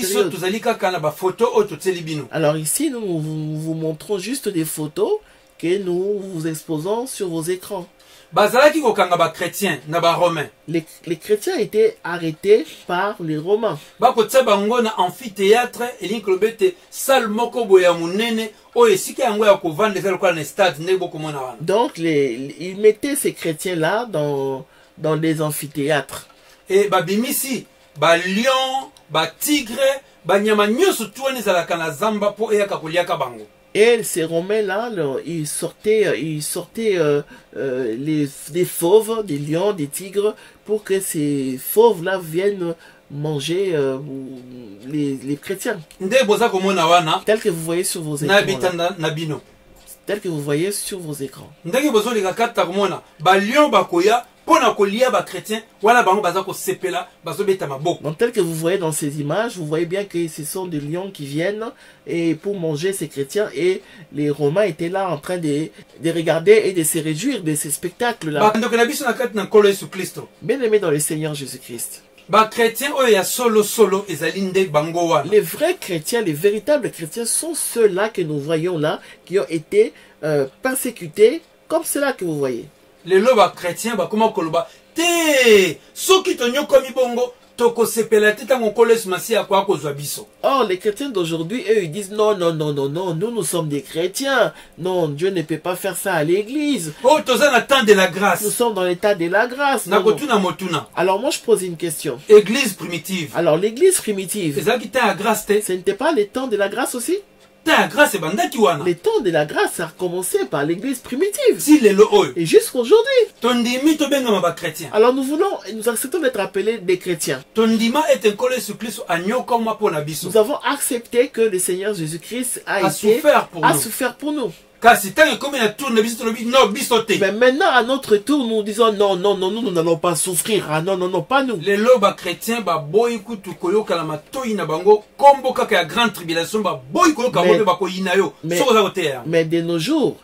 ici, nous vous montrons juste des photos que nous vous exposons sur vos écrans. Les chrétiens étaient arrêtés par les Romains. Donc, ils mettaient ces chrétiens-là dans des amphithéâtres. Et babimisi, ba lion, ba tigre, ba nyama nyoso tuani zalaka na zamba po eyaka koliaka bango. Et ces Romains-là, ils sortaient des fauves, des lions, des tigres, pour que ces fauves-là viennent manger les chrétiens. Tel que vous voyez sur vos écrans. Tel que vous voyez sur vos écrans. Donc tel que vous voyez dans ces images, vous voyez bien que ce sont des lions qui viennent et pour manger ces chrétiens, et les Romains étaient là en train de regarder et de se réjouir de ces spectacles-là. Bien aimés dans le Seigneur Jésus-Christ. Les vrais chrétiens, les véritables chrétiens sont ceux-là que nous voyons là, qui ont été persécutés comme cela que vous voyez. Les loba chrétiens ba comment koloba te soki to nyokomi bongo toko sepela teta ngokolo Yesu Masiya kwa kozwa biso. Or les chrétiens d'aujourd'hui, eux, ils disent non, nous sommes des chrétiens. Non, Dieu ne peut pas faire ça à l'église. Oh, toza na temps de la grâce. Nous sommes dans l'état de la grâce. Alors moi je pose une question. Église primitive. Alors l'église primitive, ce n'était pas le temps de la grâce aussi? Le temps de la grâce a commencé par l'église primitive. Et jusqu'à aujourd'hui. Alors nous acceptons d'être appelés des chrétiens. Nous avons accepté que le Seigneur Jésus-Christ a souffert pour nous. Mais maintenant, à notre tour, nous disons non, nous n'allons pas souffrir. Ah, non, pas nous. Les lobes chrétiens, mais de nos jours,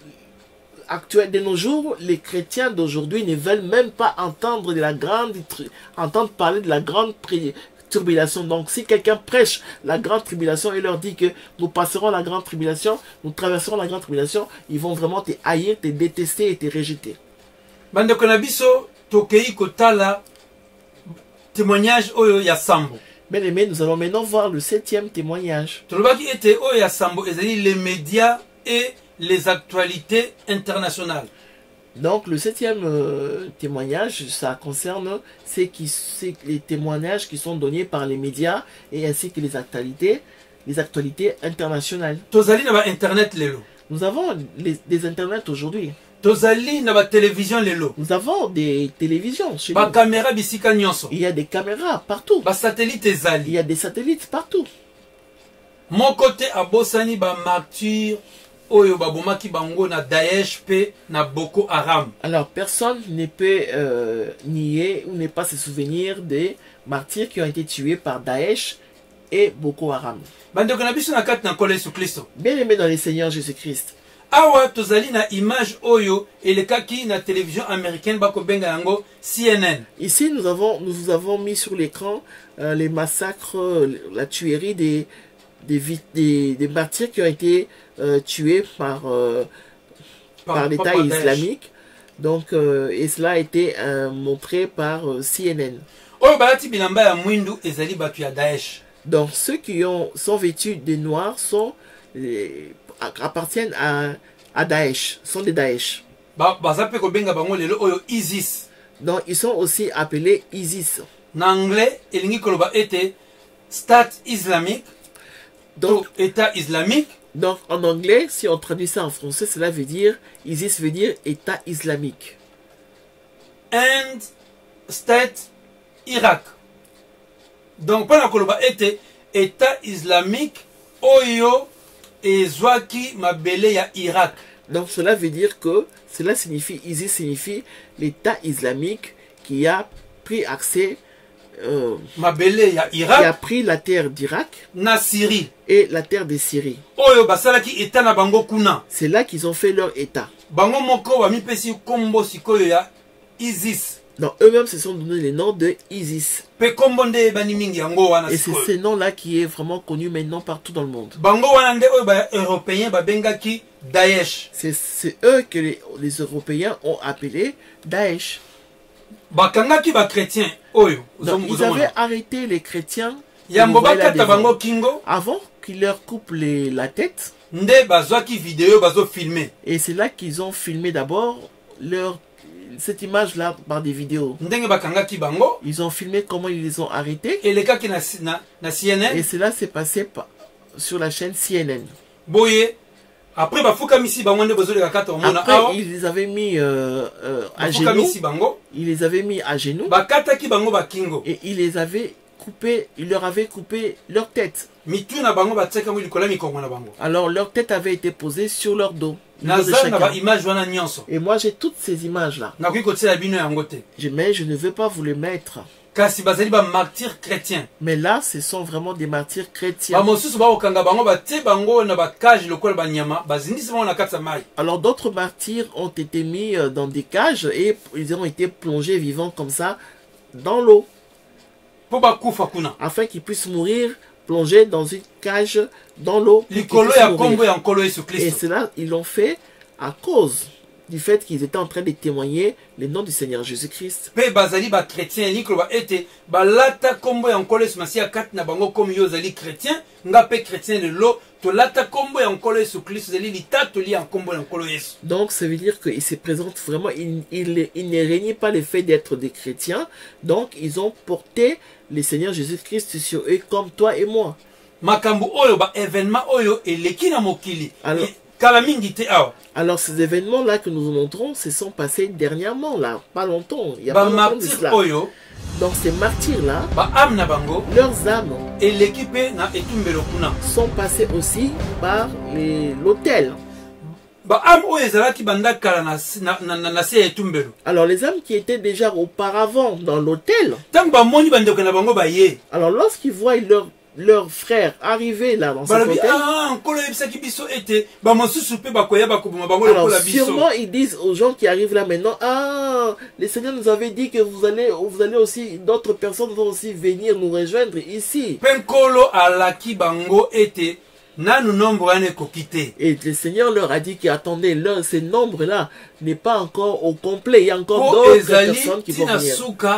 les chrétiens d'aujourd'hui ne veulent même pas entendre parler de la grande tribulation. Donc si quelqu'un prêche la grande tribulation et leur dit que nous passerons la grande tribulation, nous traverserons la grande tribulation, ils vont vraiment te haïr, te détester et te rejeter. Bande konabiso tokei kotala témoignage oyo ya Sambo. Bien aimé, nous allons maintenant voir le 7e témoignage. Tolobaki ete oyo ya Sambo ezali les médias et les actualités internationales. Donc le 7e témoignage, ça concerne les témoignages qui sont donnés par les médias et ainsi que les actualités internationales. Nous avons des internets aujourd'hui. Nous avons des télévisions chez nous. Il y a des caméras partout. Il y a des satellites partout. Mon côté abosani ba martyr oyo babomaki bango na Daesh pe na Boko Haram. Alors, personne ne peut nier ou ne pas se souvenir des martyrs qui ont été tués par Daesh et Boko Haram. Bandeko na biso na kati na nkolo Yesu Kristo. Bien aimé dans le Seigneur Jésus-Christ. Awa tozali na image oyo elekaki na télévision américaine bako benga yango CNN. Ici, nous vous avons mis sur l'écran les massacres, la tuerie des martyrs qui ont été tués par l'État islamique. Donc, et cela a été montré par CNN. Oyo balati bilamba ya mwindu ezali batu ya Daesh. Donc, ceux qui sont vêtus de noir appartiennent à Daesh, sont des Daesh. Bazape ko benga bango lelo oyo ISIS. Donc, ils sont aussi appelés ISIS. En anglais, elingi koloba ete State islamique. Donc, État islamique. Donc, en anglais, si on traduit ça en français, cela veut dire, ISIS veut dire État islamique. And State Irak. Donc, pendant koloba ete État islamique oyo ezwaki mabele ya Irak. Donc, cela veut dire que, cela signifie, ISIS signifie l'État islamique qui a pris accès mabele ya Irak, qui a pris la terre d'Irak na Syrie et la terre de Syrie. Oyo basalaki état na bango kuna. C'est là qu'ils ont fait leur état. Bango moko ba mipesi kombo sikoyo ya ISIS. Donc eux-mêmes se sont donné le nom de ISIS. Pe kombo nde bani mingi yango wana. Et c'est ce nom-là qui est vraiment connu maintenant partout dans le monde. Bango wana nde oyo ba européens ba bengaki Daesh. C'est eux que les Européens ont appelé Daesh. Bakangaki ba chrétiens oyo. Donc, ils avaient arrêté les chrétiens Yambo bakata bango kingo avant qu'ils leur coupent la tête. Nde bazwaki vidéo bazo filmer. Et c'est là qu'ils ont filmé d'abord cette image-là par des vidéos. Ndenge bakangaki bango. Ils ont filmé comment ils les ont arrêtés. Et les cas qui na CNN. Et cela s'est passé sur la chaîne CNN. Boye. Après, ils les avaient mis à genoux. Ils les avaient mis à genoux. Et ils les avaient coupé, ils leur avaient coupé leur tête. Alors leur tête avait été posée sur leur dos. Et moi j'ai toutes ces images-là. Mais je ne veux pas vous les mettre. Mais là, ce sont vraiment des martyrs chrétiens. Alors d'autres martyrs ont été mis dans des cages et ils ont été plongés vivants comme ça dans l'eau. Afin qu'ils puissent mourir plongés dans une cage dans l'eau. Et cela, ils l'ont fait à cause du fait qu'ils étaient en train de témoigner le nom du Seigneur Jésus-Christ. Donc ça veut dire qu'ils se présentent vraiment, ils ne règnent pas le fait d'être des chrétiens, donc ils ont porté le Seigneur Jésus-Christ sur eux comme toi et moi. Alors ces événements-là que nous montrons se sont passés dernièrement, là, pas longtemps, il y a pas longtemps de cela. Donc ces martyrs-là, leurs âmes sont passés aussi par l'autel. Alors les âmes qui étaient déjà auparavant dans l'autel, alors lorsqu'ils voient leurs frères arriver là dans cet hôtel, alors sûrement ils disent aux gens qui arrivent là maintenant, ah, le Seigneur nous avait dit que vous allez aussi, d'autres personnes vont aussi venir nous rejoindre ici. Et le Seigneur leur a dit qu'attendez, ce nombre-là n'est pas encore au complet. Il y a encore d'autres personnes qui vont venir.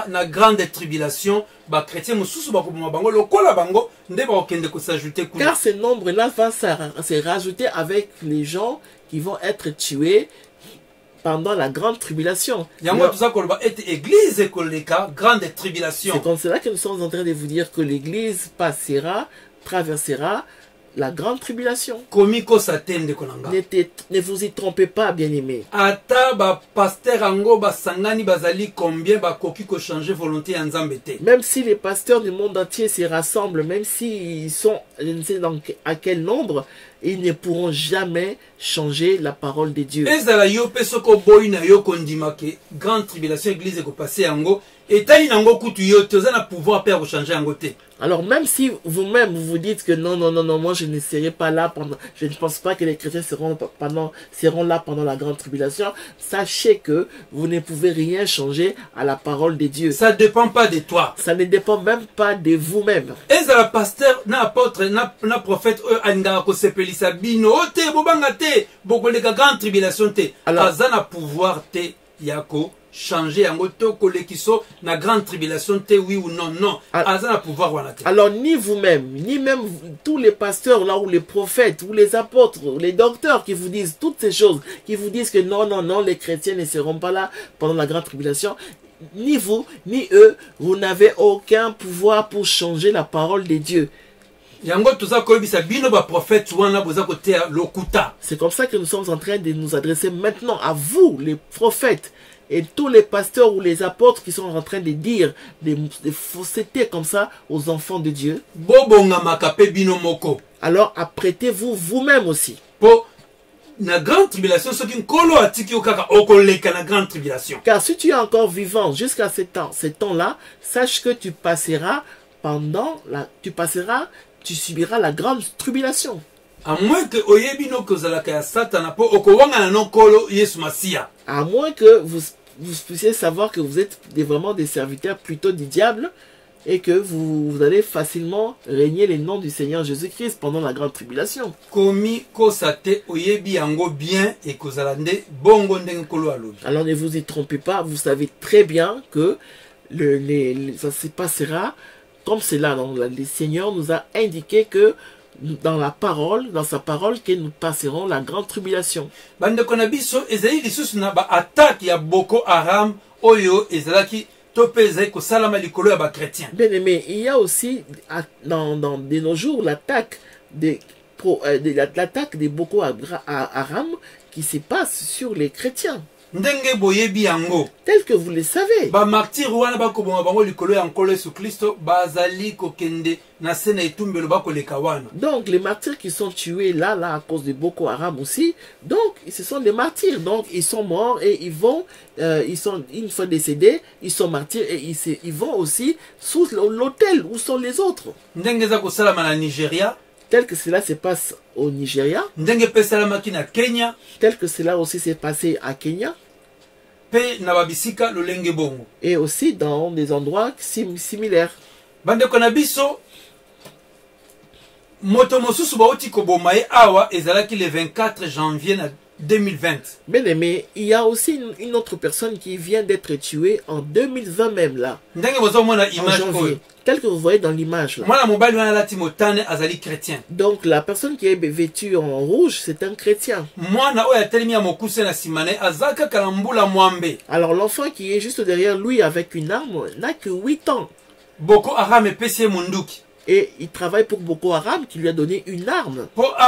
Car ce nombre-là va se rajouter avec les gens qui vont être tués pendant la grande tribulation. C'est comme cela que nous sommes en train de vous dire que l'Église traversera la grande tribulation. Ne vous y trompez pas, bien-aimés. Même si les pasteurs du monde entier se rassemblent, même s'ils sont je ne sais à quel nombre, ils ne pourront jamais changer la parole de Dieu. Ezala yo pe soko boy na yo kondima ke grande tribulation église ko passer yango etali nango kutu yo te na pouvoir faire changer yango te. Alors même si vous-même vous dites que non, moi je ne serai pas là pendant, je ne pense pas que les chrétiens seront là pendant la grande tribulation, sachez que vous ne pouvez rien changer à la parole de Dieu. Ça dépend pas de toi. Ça ne dépend même pas de vous-même. Ezala pasteur na apôtre na prophète anga ko sepelisa bino te bobanga te bokoleka grande tribulation te. Azana pouvoir te yako changer yango to kolekiso na grande tribulation te oui ou non non azana pouvoir wana te. Alors ni vous-même ni même tous les pasteurs là ou les prophètes ou les apôtres ou les docteurs qui vous disent toutes ces choses, qui vous disent que non les chrétiens ne seront pas là pendant la grande tribulation, ni vous ni eux, vous n'avez aucun pouvoir pour changer la parole de Dieu. C'est comme ça que nous sommes en train de nous adresser maintenant à vous, les prophètes, et tous les pasteurs ou les apôtres qui sont en train de dire des faussetés comme ça aux enfants de Dieu. Alors apprêtez-vous vous-même aussi. Na grande tribulation, ce qui nkolo atiki okaka okoleka na grande tribulation. Car si tu es encore vivant jusqu'à ce temps-là, sache que tu subiras la grande tribulation. À moins que oyebi no kozalaka ya Satan po okowanga na nkolo Yesu Masia. À moins que vous puissiez savoir que vous êtes vraiment des serviteurs plutôt du diable, et que vous allez facilement régner les noms du Seigneur Jésus-Christ pendant la grande tribulation. Alors ne vous y trompez pas, vous savez très bien que ça se passera comme cela. Le Seigneur nous a indiqué que dans sa parole, que nous passerons la grande tribulation. Bien aimé, il y a aussi de nos jours l'attaque des Boko Haram qui se passe sur les chrétiens. Tel que vous le savez. Donc les martyrs qui sont tués là à cause de Boko Haram aussi, donc ce sont des martyrs, donc ils sont morts et ils vont, une fois décédés, ils sont martyrs et ils vont aussi sous l'autel où sont les autres. Tel que cela se passe au Nigeria, tel que cela aussi s'est passé à Kenya, et aussi dans des endroits similaires. Moto mosusu bauti koboma ye awa ezalaki le 24 janvier 2020. Bien aimé, il y a aussi une autre personne qui vient d'être tuée en 2020 même là. En janvier. Tel que vous voyez dans l'image là. Donc la personne qui est vêtue en rouge, c'est un chrétien. Alors l'enfant qui est juste derrière lui avec une arme n'a que 8 ans. Boko Haram est PC Munduki. Et il travaille pour Boko Haram qui lui a donné une arme.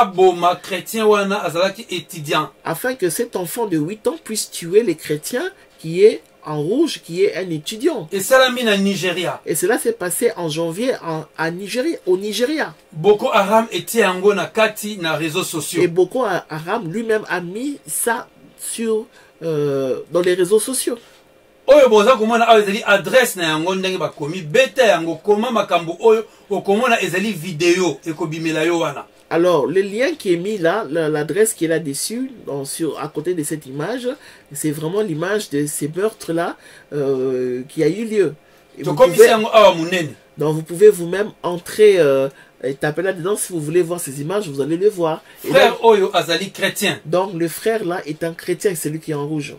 Afin que cet enfant de 8 ans puisse tuer les chrétiens qui est en rouge, qui est un étudiant. Et cela s'est passé en janvier au Nigeria. Boko Haram était en kati na réseaux sociaux. Et Boko Haram lui-même a mis ça dans les réseaux sociaux. Oyo boza komona awa ezali adresse na yango ndenge bakomi beta yango koma makambo oyo okomona ezali vidéo ekobimela yo wana. Alors le lien qui est mis là, l'adresse qui est là-dessus, à côté de cette image, c'est vraiment l'image de ces meurtres là qui a eu lieu. Donc vous pouvez vous-même entrer et taper là-dedans si vous voulez voir ces images, vous allez les voir. Frère Oyo Azali chrétien. Donc le frère là est un chrétien, celui qui est en rouge.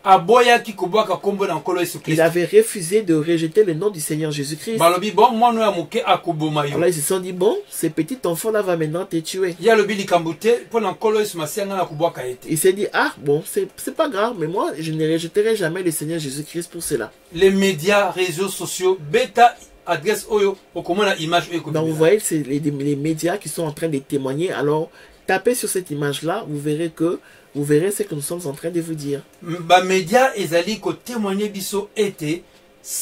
Il avait refusé de rejeter le nom du Seigneur Jésus-Christ. Alors ils se sont dit, bon, ce petit enfant là va maintenant te tuer. Il s'est dit, ah bon, c'est pas grave, mais moi je ne rejetterai jamais le Seigneur Jésus-Christ pour cela. Les médias, réseaux sociaux, bêta. Donc vous voyez, c'est les médias qui sont en train de témoigner. Alors tapez sur cette image là, vous verrez ce que nous sommes en train de vous dire. Les médias ezali ko témoigner biso été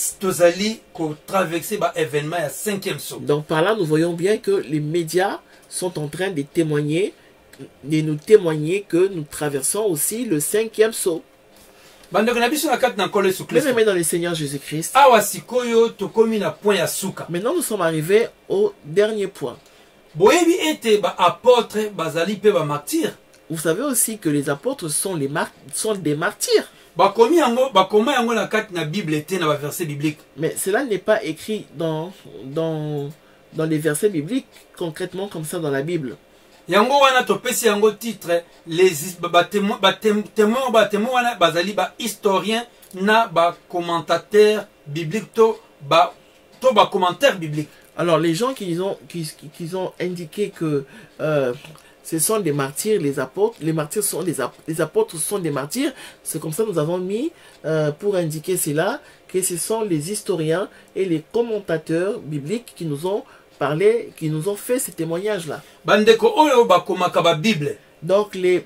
tozali ko traverser ba événement ya 5e saut. Donc par là nous voyons bien que les médias sont en train de nous témoigner que nous traversons aussi le 5e sceau. bandeko na biso na kati na nkolo Yesu Kristo. Bien-aimés dans le Seigneur Jésus-Christ. Awa sikoyo tokomi na point ya suka. Maintenant, nous sommes arrivés au dernier point. Boyebi ete ba apôtre bazali pe ba martyr. Vous savez aussi que les apôtres sont des martyrs. Bakoma yango na kati na Bible ete na ba verset biblique. Mais cela n'est pas écrit dans les versets bibliques concrètement comme ça dans la Bible. Yango wana topesi yango titre les témoins wana bazali ba historien na ba commentateur biblique to ba commentaire biblique. Alors les gens qui ont indiqué que ce sont des martyrs, les apôtres sont des martyrs, c'est comme ça que nous avons mis pour indiquer cela que ce sont les historiens et les commentateurs bibliques qui nous ont parlé, qui nous ont fait ces témoignages-là. Bandeko oyo bakomaka ba Bible. Donc les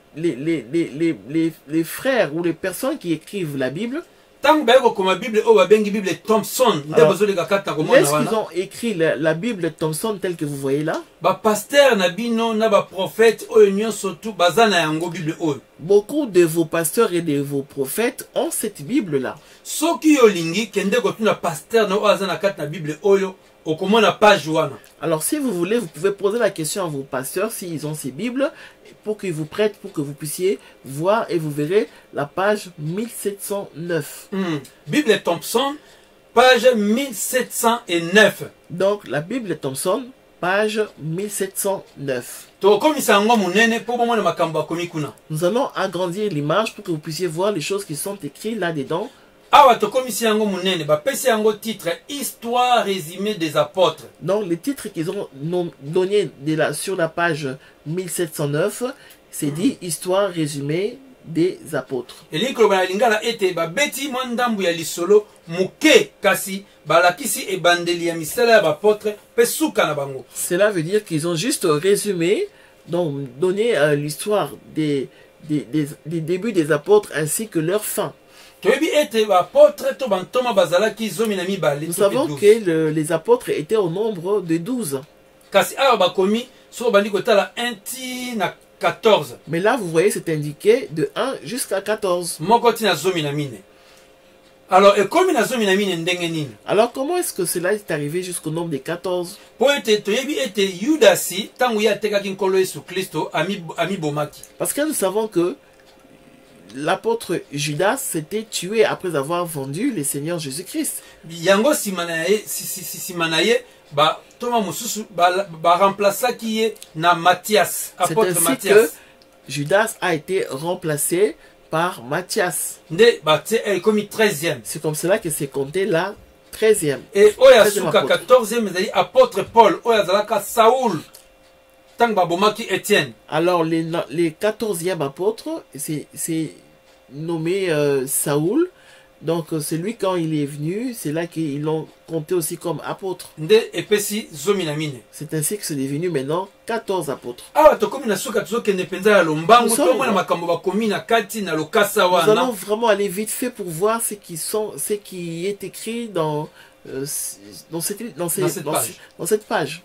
frères ou les personnes qui écrivent la Bible, Bible Thompson, lorsqu'ils ont écrit la Bible Thompson telle que vous voyez là, beaucoup de vos pasteurs et de vos prophètes ont cette Bible là. Alors si vous voulez, vous pouvez poser la question à vos pasteurs s'ils ont ces Bibles pour qu'ils vous prêtent, pour que vous puissiez voir, et vous verrez la page 1709. Bible Thompson, page 1709. Donc la Bible Thompson, page 1709. Nous allons agrandir l'image pour que vous puissiez voir les choses qui sont écrites là-dedans. Titre Histoire résumée des apôtres. Donc les titres qu'ils ont donné sur la page 1709, c'est dit Histoire résumée des apôtres. Cela veut dire qu'ils ont juste résumé, donc donné l'histoire des débuts des apôtres ainsi que leur fin. Nous savons que les apôtres étaient au nombre de 12. Mais là, vous voyez, c'est indiqué de 1 jusqu'à 14. Alors, comment est-ce que cela est arrivé jusqu'au nombre de 14? Parce que nous savons que l'apôtre Judas s'était tué après avoir vendu le Seigneur Jésus-Christ. C'est ainsi que Judas a été remplacé par Matthias. C'est comme cela que c'est compté la 13e. Et oya suka 14e apôtre Paul, oya zalaka Saoul. Alors les 14e apôtres, c'est nommé Saoul. Donc c'est lui, quand il est venu, c'est là qu'ils l'ont compté aussi comme apôtre. C'est ainsi que c'est devenu maintenant 14 apôtres. Nous allons vraiment aller vite fait pour voir ce qui est écrit dans cette page.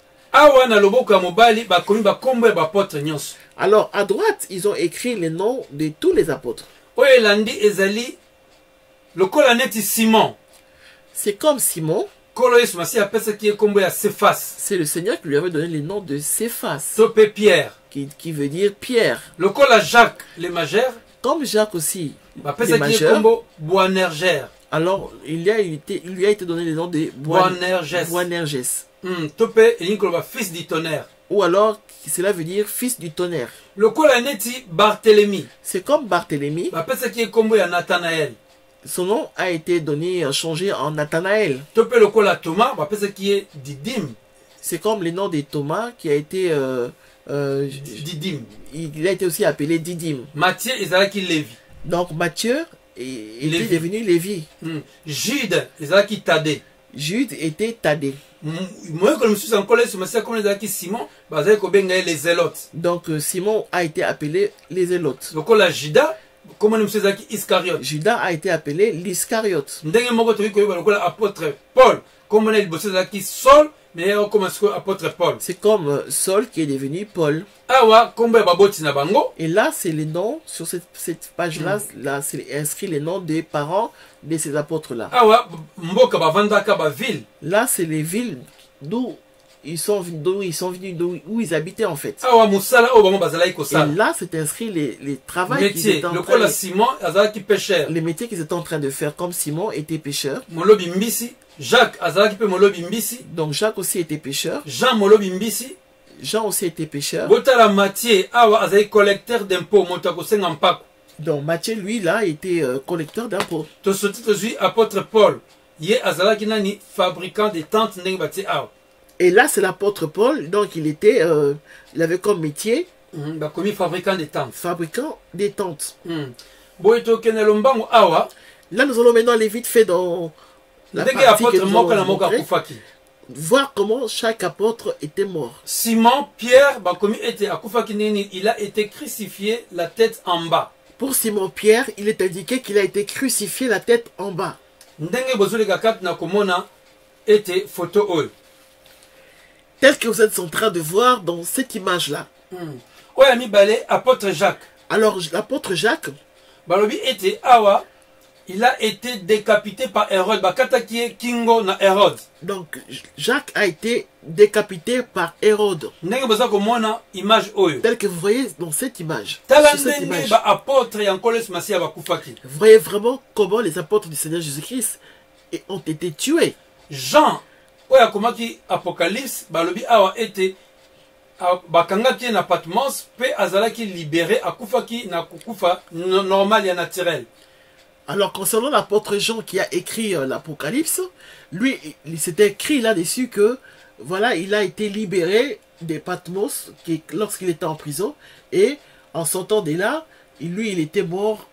Alors à droite, ils ont écrit les noms de tous les apôtres. C'est comme Simon. C'est le Seigneur qui lui avait donné le nom de Céphas, qui veut dire Pierre. Jacques le majeur, comme Jacques aussi, le majeur. Alors il lui a été donné le nom de Boanerges. Fils du tonnerre. Ou alors cela veut dire fils du tonnerre. C'est comme Barthélemy. Son nom a été changé en Nathanaël. C'est comme le nom de Thomas qui a été Didyme. Il a été aussi appelé Didyme. Matthieu Lévi. Donc Matthieu était devenu Lévi. Jude était Thaddée. Donc Simon a été appelé les Zélotes. Judas a été appelé l'Iscariote. Paul, Mais on commence que apôtre Paul. C'est comme Saul qui est devenu Paul. Awa kombe baboti na bango. Et là, c'est les noms, sur cette page-là, là, c'est inscrit les noms des parents de ces apôtres-là. Awa mboka bavandaka ba ville. Là, c'est les villes d'où ils sont venus, où ils habitaient en fait. Awa musala o bango bazalaki Et kosala. là, c'est inscrit les travaux qu'ils Métier, étaient en le train kola de, Simon azalaki pêcheur. les métiers qu'ils étaient en train de faire, comme Simon était pêcheur. Molobi mbisi, Jacques azalaki pe molobi mbisi, Donc Jacques aussi était pêcheur. Jean molobi mbisi, Jean aussi était pêcheur. botala Matthieu awa azalaki collecteur d'impôts moto akosenga mpako. Donc Matthieu, lui, là, était collecteur d'impôts. To soti tozwi apôtre Paul, ye azalaki nani fabricant de tentes ndenge batie awa. Et là, c'est l'apôtre Paul. Donc il était, il avait comme métier Bakomi fabricant de tentes. fabricant des tentes. Boye tokende lombango awa, Là, nous allons maintenant aller vite fait dans la ndenge partie que apôtre nous moko na allons moko montrer, akufaki. voir comment chaque apôtre était mort. Simon, Pierre, bakomi ete akufaki nini, il a été crucifié la tête en bas. Pour Simon-Pierre, il est indiqué qu'il a été crucifié la tête en bas. Ndenge bozoleka kati na komona ete photo oyo. Tel que vous êtes en train de voir dans cette image-là. Oyo mibale apôtre Jacques. Alors, l'apôtre Jacques, Balobi ete awa, il a été décapité par Hérode. Bakataki ye kingo na Hérode. donc Jacques a été décapité par Hérode. Ndenge boza komona image oyo. Tel que vous voyez dans cette image. Tala Sur cette ndenge image. ba apôtre ya nkolo Yesu Masiya bakufaki. Vous voyez vraiment comment les apôtres du Seigneur Jésus-Christ ont été tués. Jean, oyo akomaki Apocalypse, balobi awa ete bakangaki ye na Patmos pe azalaki libéré akufaki na kukufa normal ya naturel. Alors, concernant l'apôtre Jean qui a écrit l'Apocalypse, lui, il s'était écrit là-dessus que, voilà, il a été libéré des Patmos lorsqu'il était en prison, et en sortant de là, lui, il était mort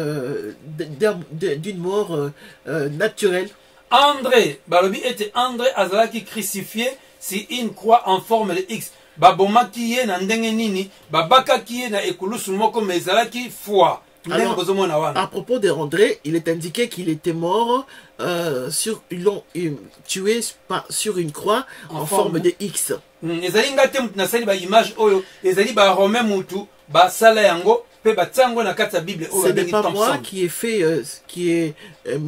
d'une mort naturelle. André, balobi ete André azalaki crucifié si une croix en forme de X. Babomaki ye na ndenge nini, babakaki ye na ekulusu moko mais ezalaki foi. Alors, à propos d'André, il est indiqué qu'il était mort ils l'ont tué sur une croix en forme de X. Ezali ngate mutu nasali ba image oyo, ezali ba romain mutu, ba sala yango, pe ba tsango na kati ya Bible oyo. Ce n'est pas moi qui ai fait, qui ai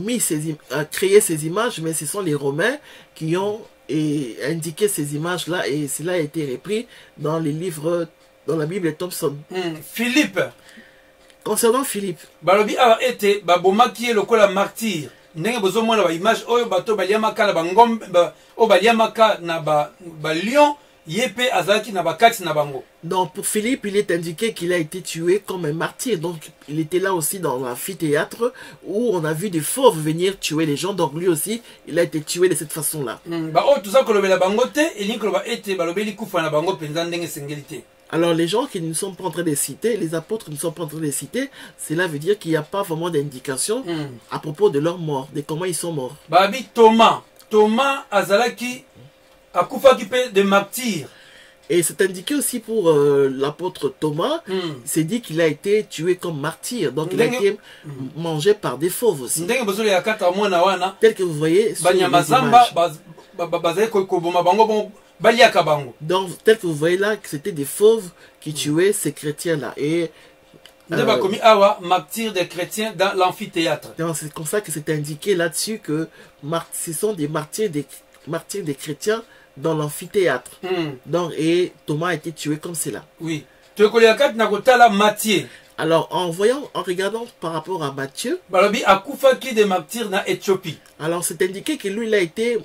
créé ces images, mais ce sont les Romains qui ont indiqué ces images-là, et cela a été repris dans les livres, dans la Bible Thompson. Philippe. Concernant Philippe, balobi awa ete babomaki ye lokola martyr. Ndenge bozomona ba image oyo bato baliamaka na bangombe o baliamaka na ba lion yepe azaki na bakati na bango. Donc pour Philippe, il est indiqué qu'il a été tué comme un martyr. Donc il était là aussi dans l'amphithéâtre où on a vu des fauves venir tuer les gens. Donc lui aussi, il a été tué de cette façon-là. Ba o tuza kolobela bango te elingi koloba ete balobeli kufa na bango penza ndenge sengeli te. Alors les gens qui ne sont pas en train de citer, les apôtres ne sont pas en train de citer, cela veut dire qu'il n'y a pas vraiment d'indication à propos de leur mort, de comment ils sont morts. Babi Thomas, Thomas azalaki akufaki pe de martyr. Et c'est indiqué aussi pour l'apôtre Thomas, c'est dit qu'il a été tué comme martyr, donc il a été mangé par des fauves aussi. Ndenge bozole ya kata mwana wana, tel que vous voyez sur les banyamazamba images. bazali koboma bango bon baliaka bango. Donc tel que vous voyez là, que c'était des fauves qui tuaient ces chrétiens-là. Et bakomi awa martyr des chrétiens dans l'amphithéâtre. c'est comme ça que c'est indiqué là-dessus que ce sont des martyrs des chrétiens dans l'amphithéâtre. Donc, et Thomas a été tué comme cela. Oui. Matthieu. Alors, en regardant par rapport à Matthieu, balobi akufaki de martyr na Éthiopie. Alors, c'est indiqué que lui, il a été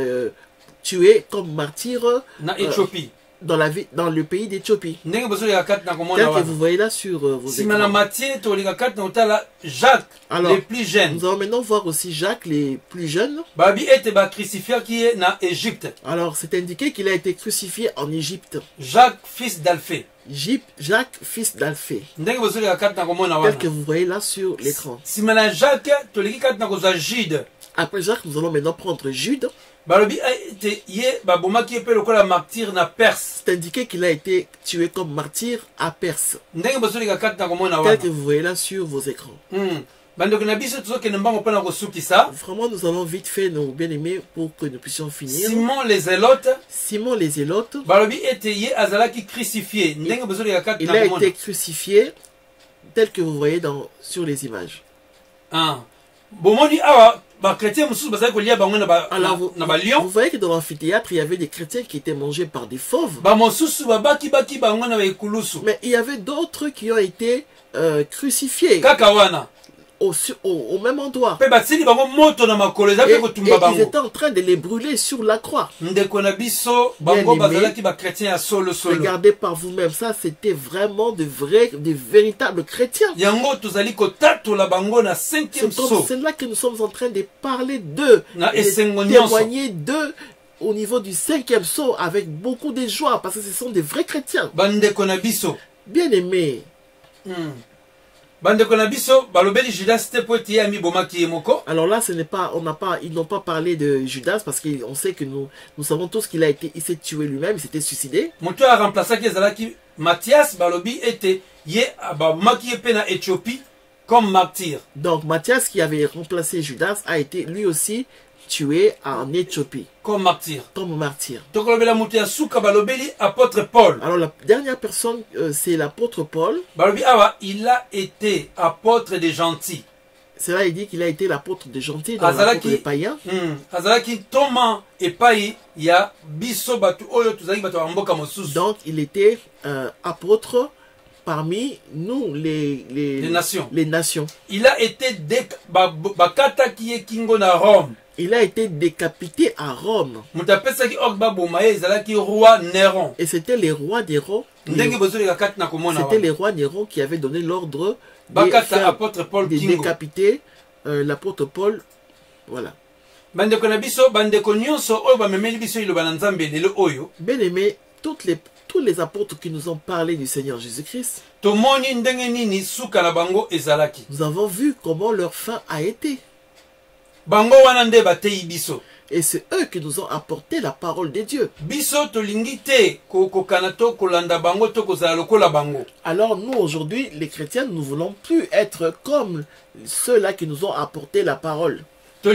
tué comme martyr na Éthiopie. Dans le pays d'Éthiopie. Tel que vous voyez là sur vos écrans. Jacques, alors, les plus jeunes. Nous allons maintenant voir aussi Jacques, les plus jeunes. Alors, c'est indiqué qu'il a été crucifié en Égypte. Jacques, fils d'Alphée. Jacques, fils d'Alphée. Tel que vous voyez là sur l'écran. Après Jacques, nous allons maintenant prendre Jude. C'est indiqué qu'il a été tué comme martyr à Perse. Tel que vous voyez là sur vos écrans. bandeko na biso tozokende mbango mpona kosukisa. Vraiment, nous allons vite fait, nos bien-aimés, pour que nous puissions finir. Simon les Zélotes, Simon les Zélotes, balobi ete ye azalaki crucifié. Ndenge bozoleka kati il na a komona. été crucifié, tel que vous voyez sur les images. Ah. Bomoni awa ba chrétien mususu bazali kolia bango na ba Alors, na ba lion. vous voyez que dans l'amphithéâtre, il y avait des chrétiens qui étaient mangés par des fauves. Ba mosusu ba baki bango na ba ekulusu. Mais il y avait d'autres qui ont été crucifiés Kaka wana. au même endroit. Pe basili bango moto na makolo Et, ezaki kotumba ils bango. étaient en train de les brûler sur la croix. Ndeko na biso bango bazalaki ba chrétien ya solo. Regardez par vous-même, ça c'était vraiment de véritables chrétiens. Yango tozali kotatola bango na 5e saut. C'est là que nous sommes en train de parler d'eux, de témoigner d'eux au niveau du 5e saut avec beaucoup de joie parce que ce sont des vrais chrétiens. Bandeko na biso. Bien aimés. Bandeko na biso balobeli Judas te po ete ami bomaki ye moko. Alors là, ils n'ont pas parlé de Judas parce qu'on sait que nous savons tous il s'est tué lui-même, il s'était suicidé. Moto a remplacé qui ezalaki Matthias balobi ete ye bomaki ye pe na Éthiopie comme martyr. Donc Matthias qui avait remplacé Judas a été lui aussi tué en Éthiopie. Comme martyr. Comme martyr. Tokolobela moto ya suka balobeli apôtre Paul. Alors la dernière personne, c'est l'apôtre Paul. Balobi awa, il a été apôtre des gentils. Cela il dit qu'il a été l'apôtre des gentils dans l'apôtre des païens. Azalaki toma epai ya biso batu oyo tozali batu ya mboka mosusu. Donc il était apôtre parmi nous les nations. Les nations. Il a été bakata ki ye kingo na Rome. Il a été décapité à Rome. Roi Néron. Et c'était les rois Néron. C'était les rois Néron qui avaient donné l'ordre de décapiter l'apôtre Paul. Voilà. Bien aimé, tous les apôtres qui nous ont parlé du Seigneur Jésus-Christ, nous avons vu comment leur fin a été. Et c'est eux qui nous ont apporté la parole de Dieu. Alors nous aujourd'hui, les chrétiens, nous ne voulons plus être comme ceux-là qui nous ont apporté la parole. Nous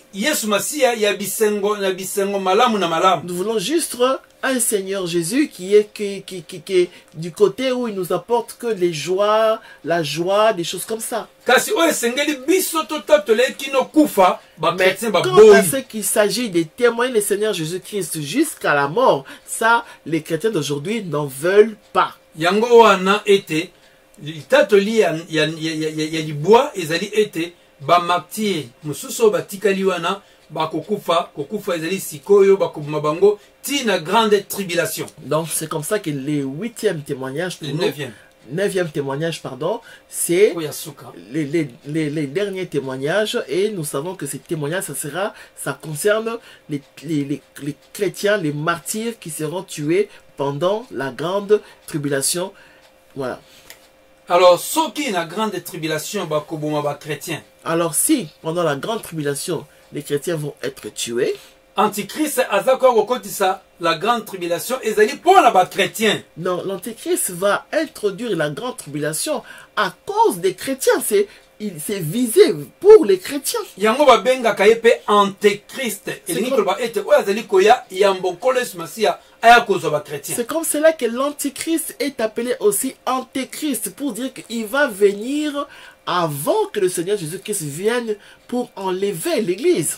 voulons juste un Seigneur Jésus qui est du côté où il nous apporte que les joies, la joie, des choses comme ça. Mais quand à ce qu'il s'agit de témoigner le Seigneur Jésus-Christ jusqu'à la mort, ça, les chrétiens d'aujourd'hui n'en veulent pas. Ba martyr mususu batikali wana bakokufa ezali sikoyo bakobuma bango tina grande tribulation. Donc c'est comme ça que le 8e témoignage, le 9e témoignage, pardon, c'est les derniers témoignages, et nous savons que ces témoignages, ça concerne les chrétiens, les martyrs qui seront tués pendant la grande tribulation. Voilà. Alors, ceux qui la grande tribulation, chrétiens. Alors, si pendant la grande tribulation, les chrétiens vont être tués, Antichrist a la grande tribulation et zali pour la chrétien. Non, l'Antichrist va introduire la grande tribulation à cause des chrétiens. C'est visé pour les chrétiens. Yango ba benga kayepe Antichrist. C'est comme cela que l'Antichrist est appelé aussi Antéchrist, pour dire qu'il va venir avant que le Seigneur Jésus-Christ vienne pour enlever l'Église.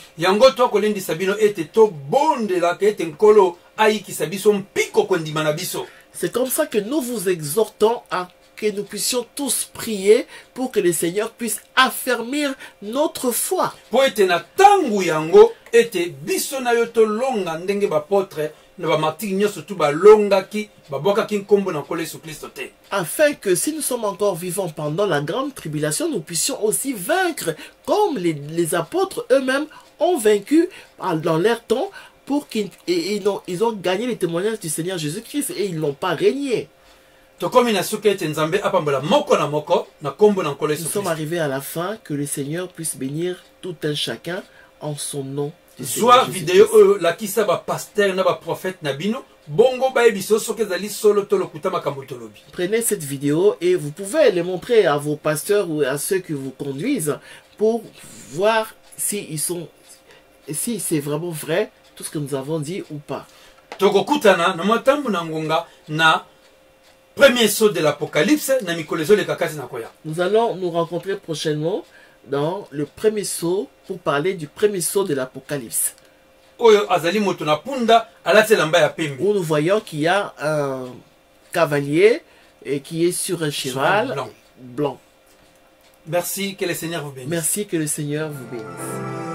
C'est comme ça que nous vous exhortons à que nous puissions tous prier pour que le Seigneur puisse affermir notre foi. Afin que si nous sommes encore vivants pendant la grande tribulation, nous puissions aussi vaincre comme les apôtres eux-mêmes ont vaincu dans leur temps, pour qu'ils ont gagné les témoignages du Seigneur Jésus-Christ et ils n'ont pas régné. Nous sommes arrivés à la fin, que le Seigneur puisse bénir tout un chacun en son nom. Soit vidéo la kisa ba pasteur na ba prophète na bino bongo bayebiso soki ezali solo to lokuta makambo tolobi. Prenez cette vidéo et vous pouvez les montrer à vos pasteurs ou à ceux qui vous conduisent pour voir si c'est vraiment vrai tout ce que nous avons dit ou pas. Tokokutana na matambu na ngonga na premier saut de l'Apocalypse na mikolezo le kakasi na koya. Nous allons nous rencontrer prochainement dans le premier saut pour parler du premier saut de l'Apocalypse. Oyo azali moto na punda alati lamba ya pembe. Où nous voyons qu'il y a un cavalier et qui est sur un cheval blanc. Merci, que le Seigneur vous bénisse. Merci, que le Seigneur vous bénisse.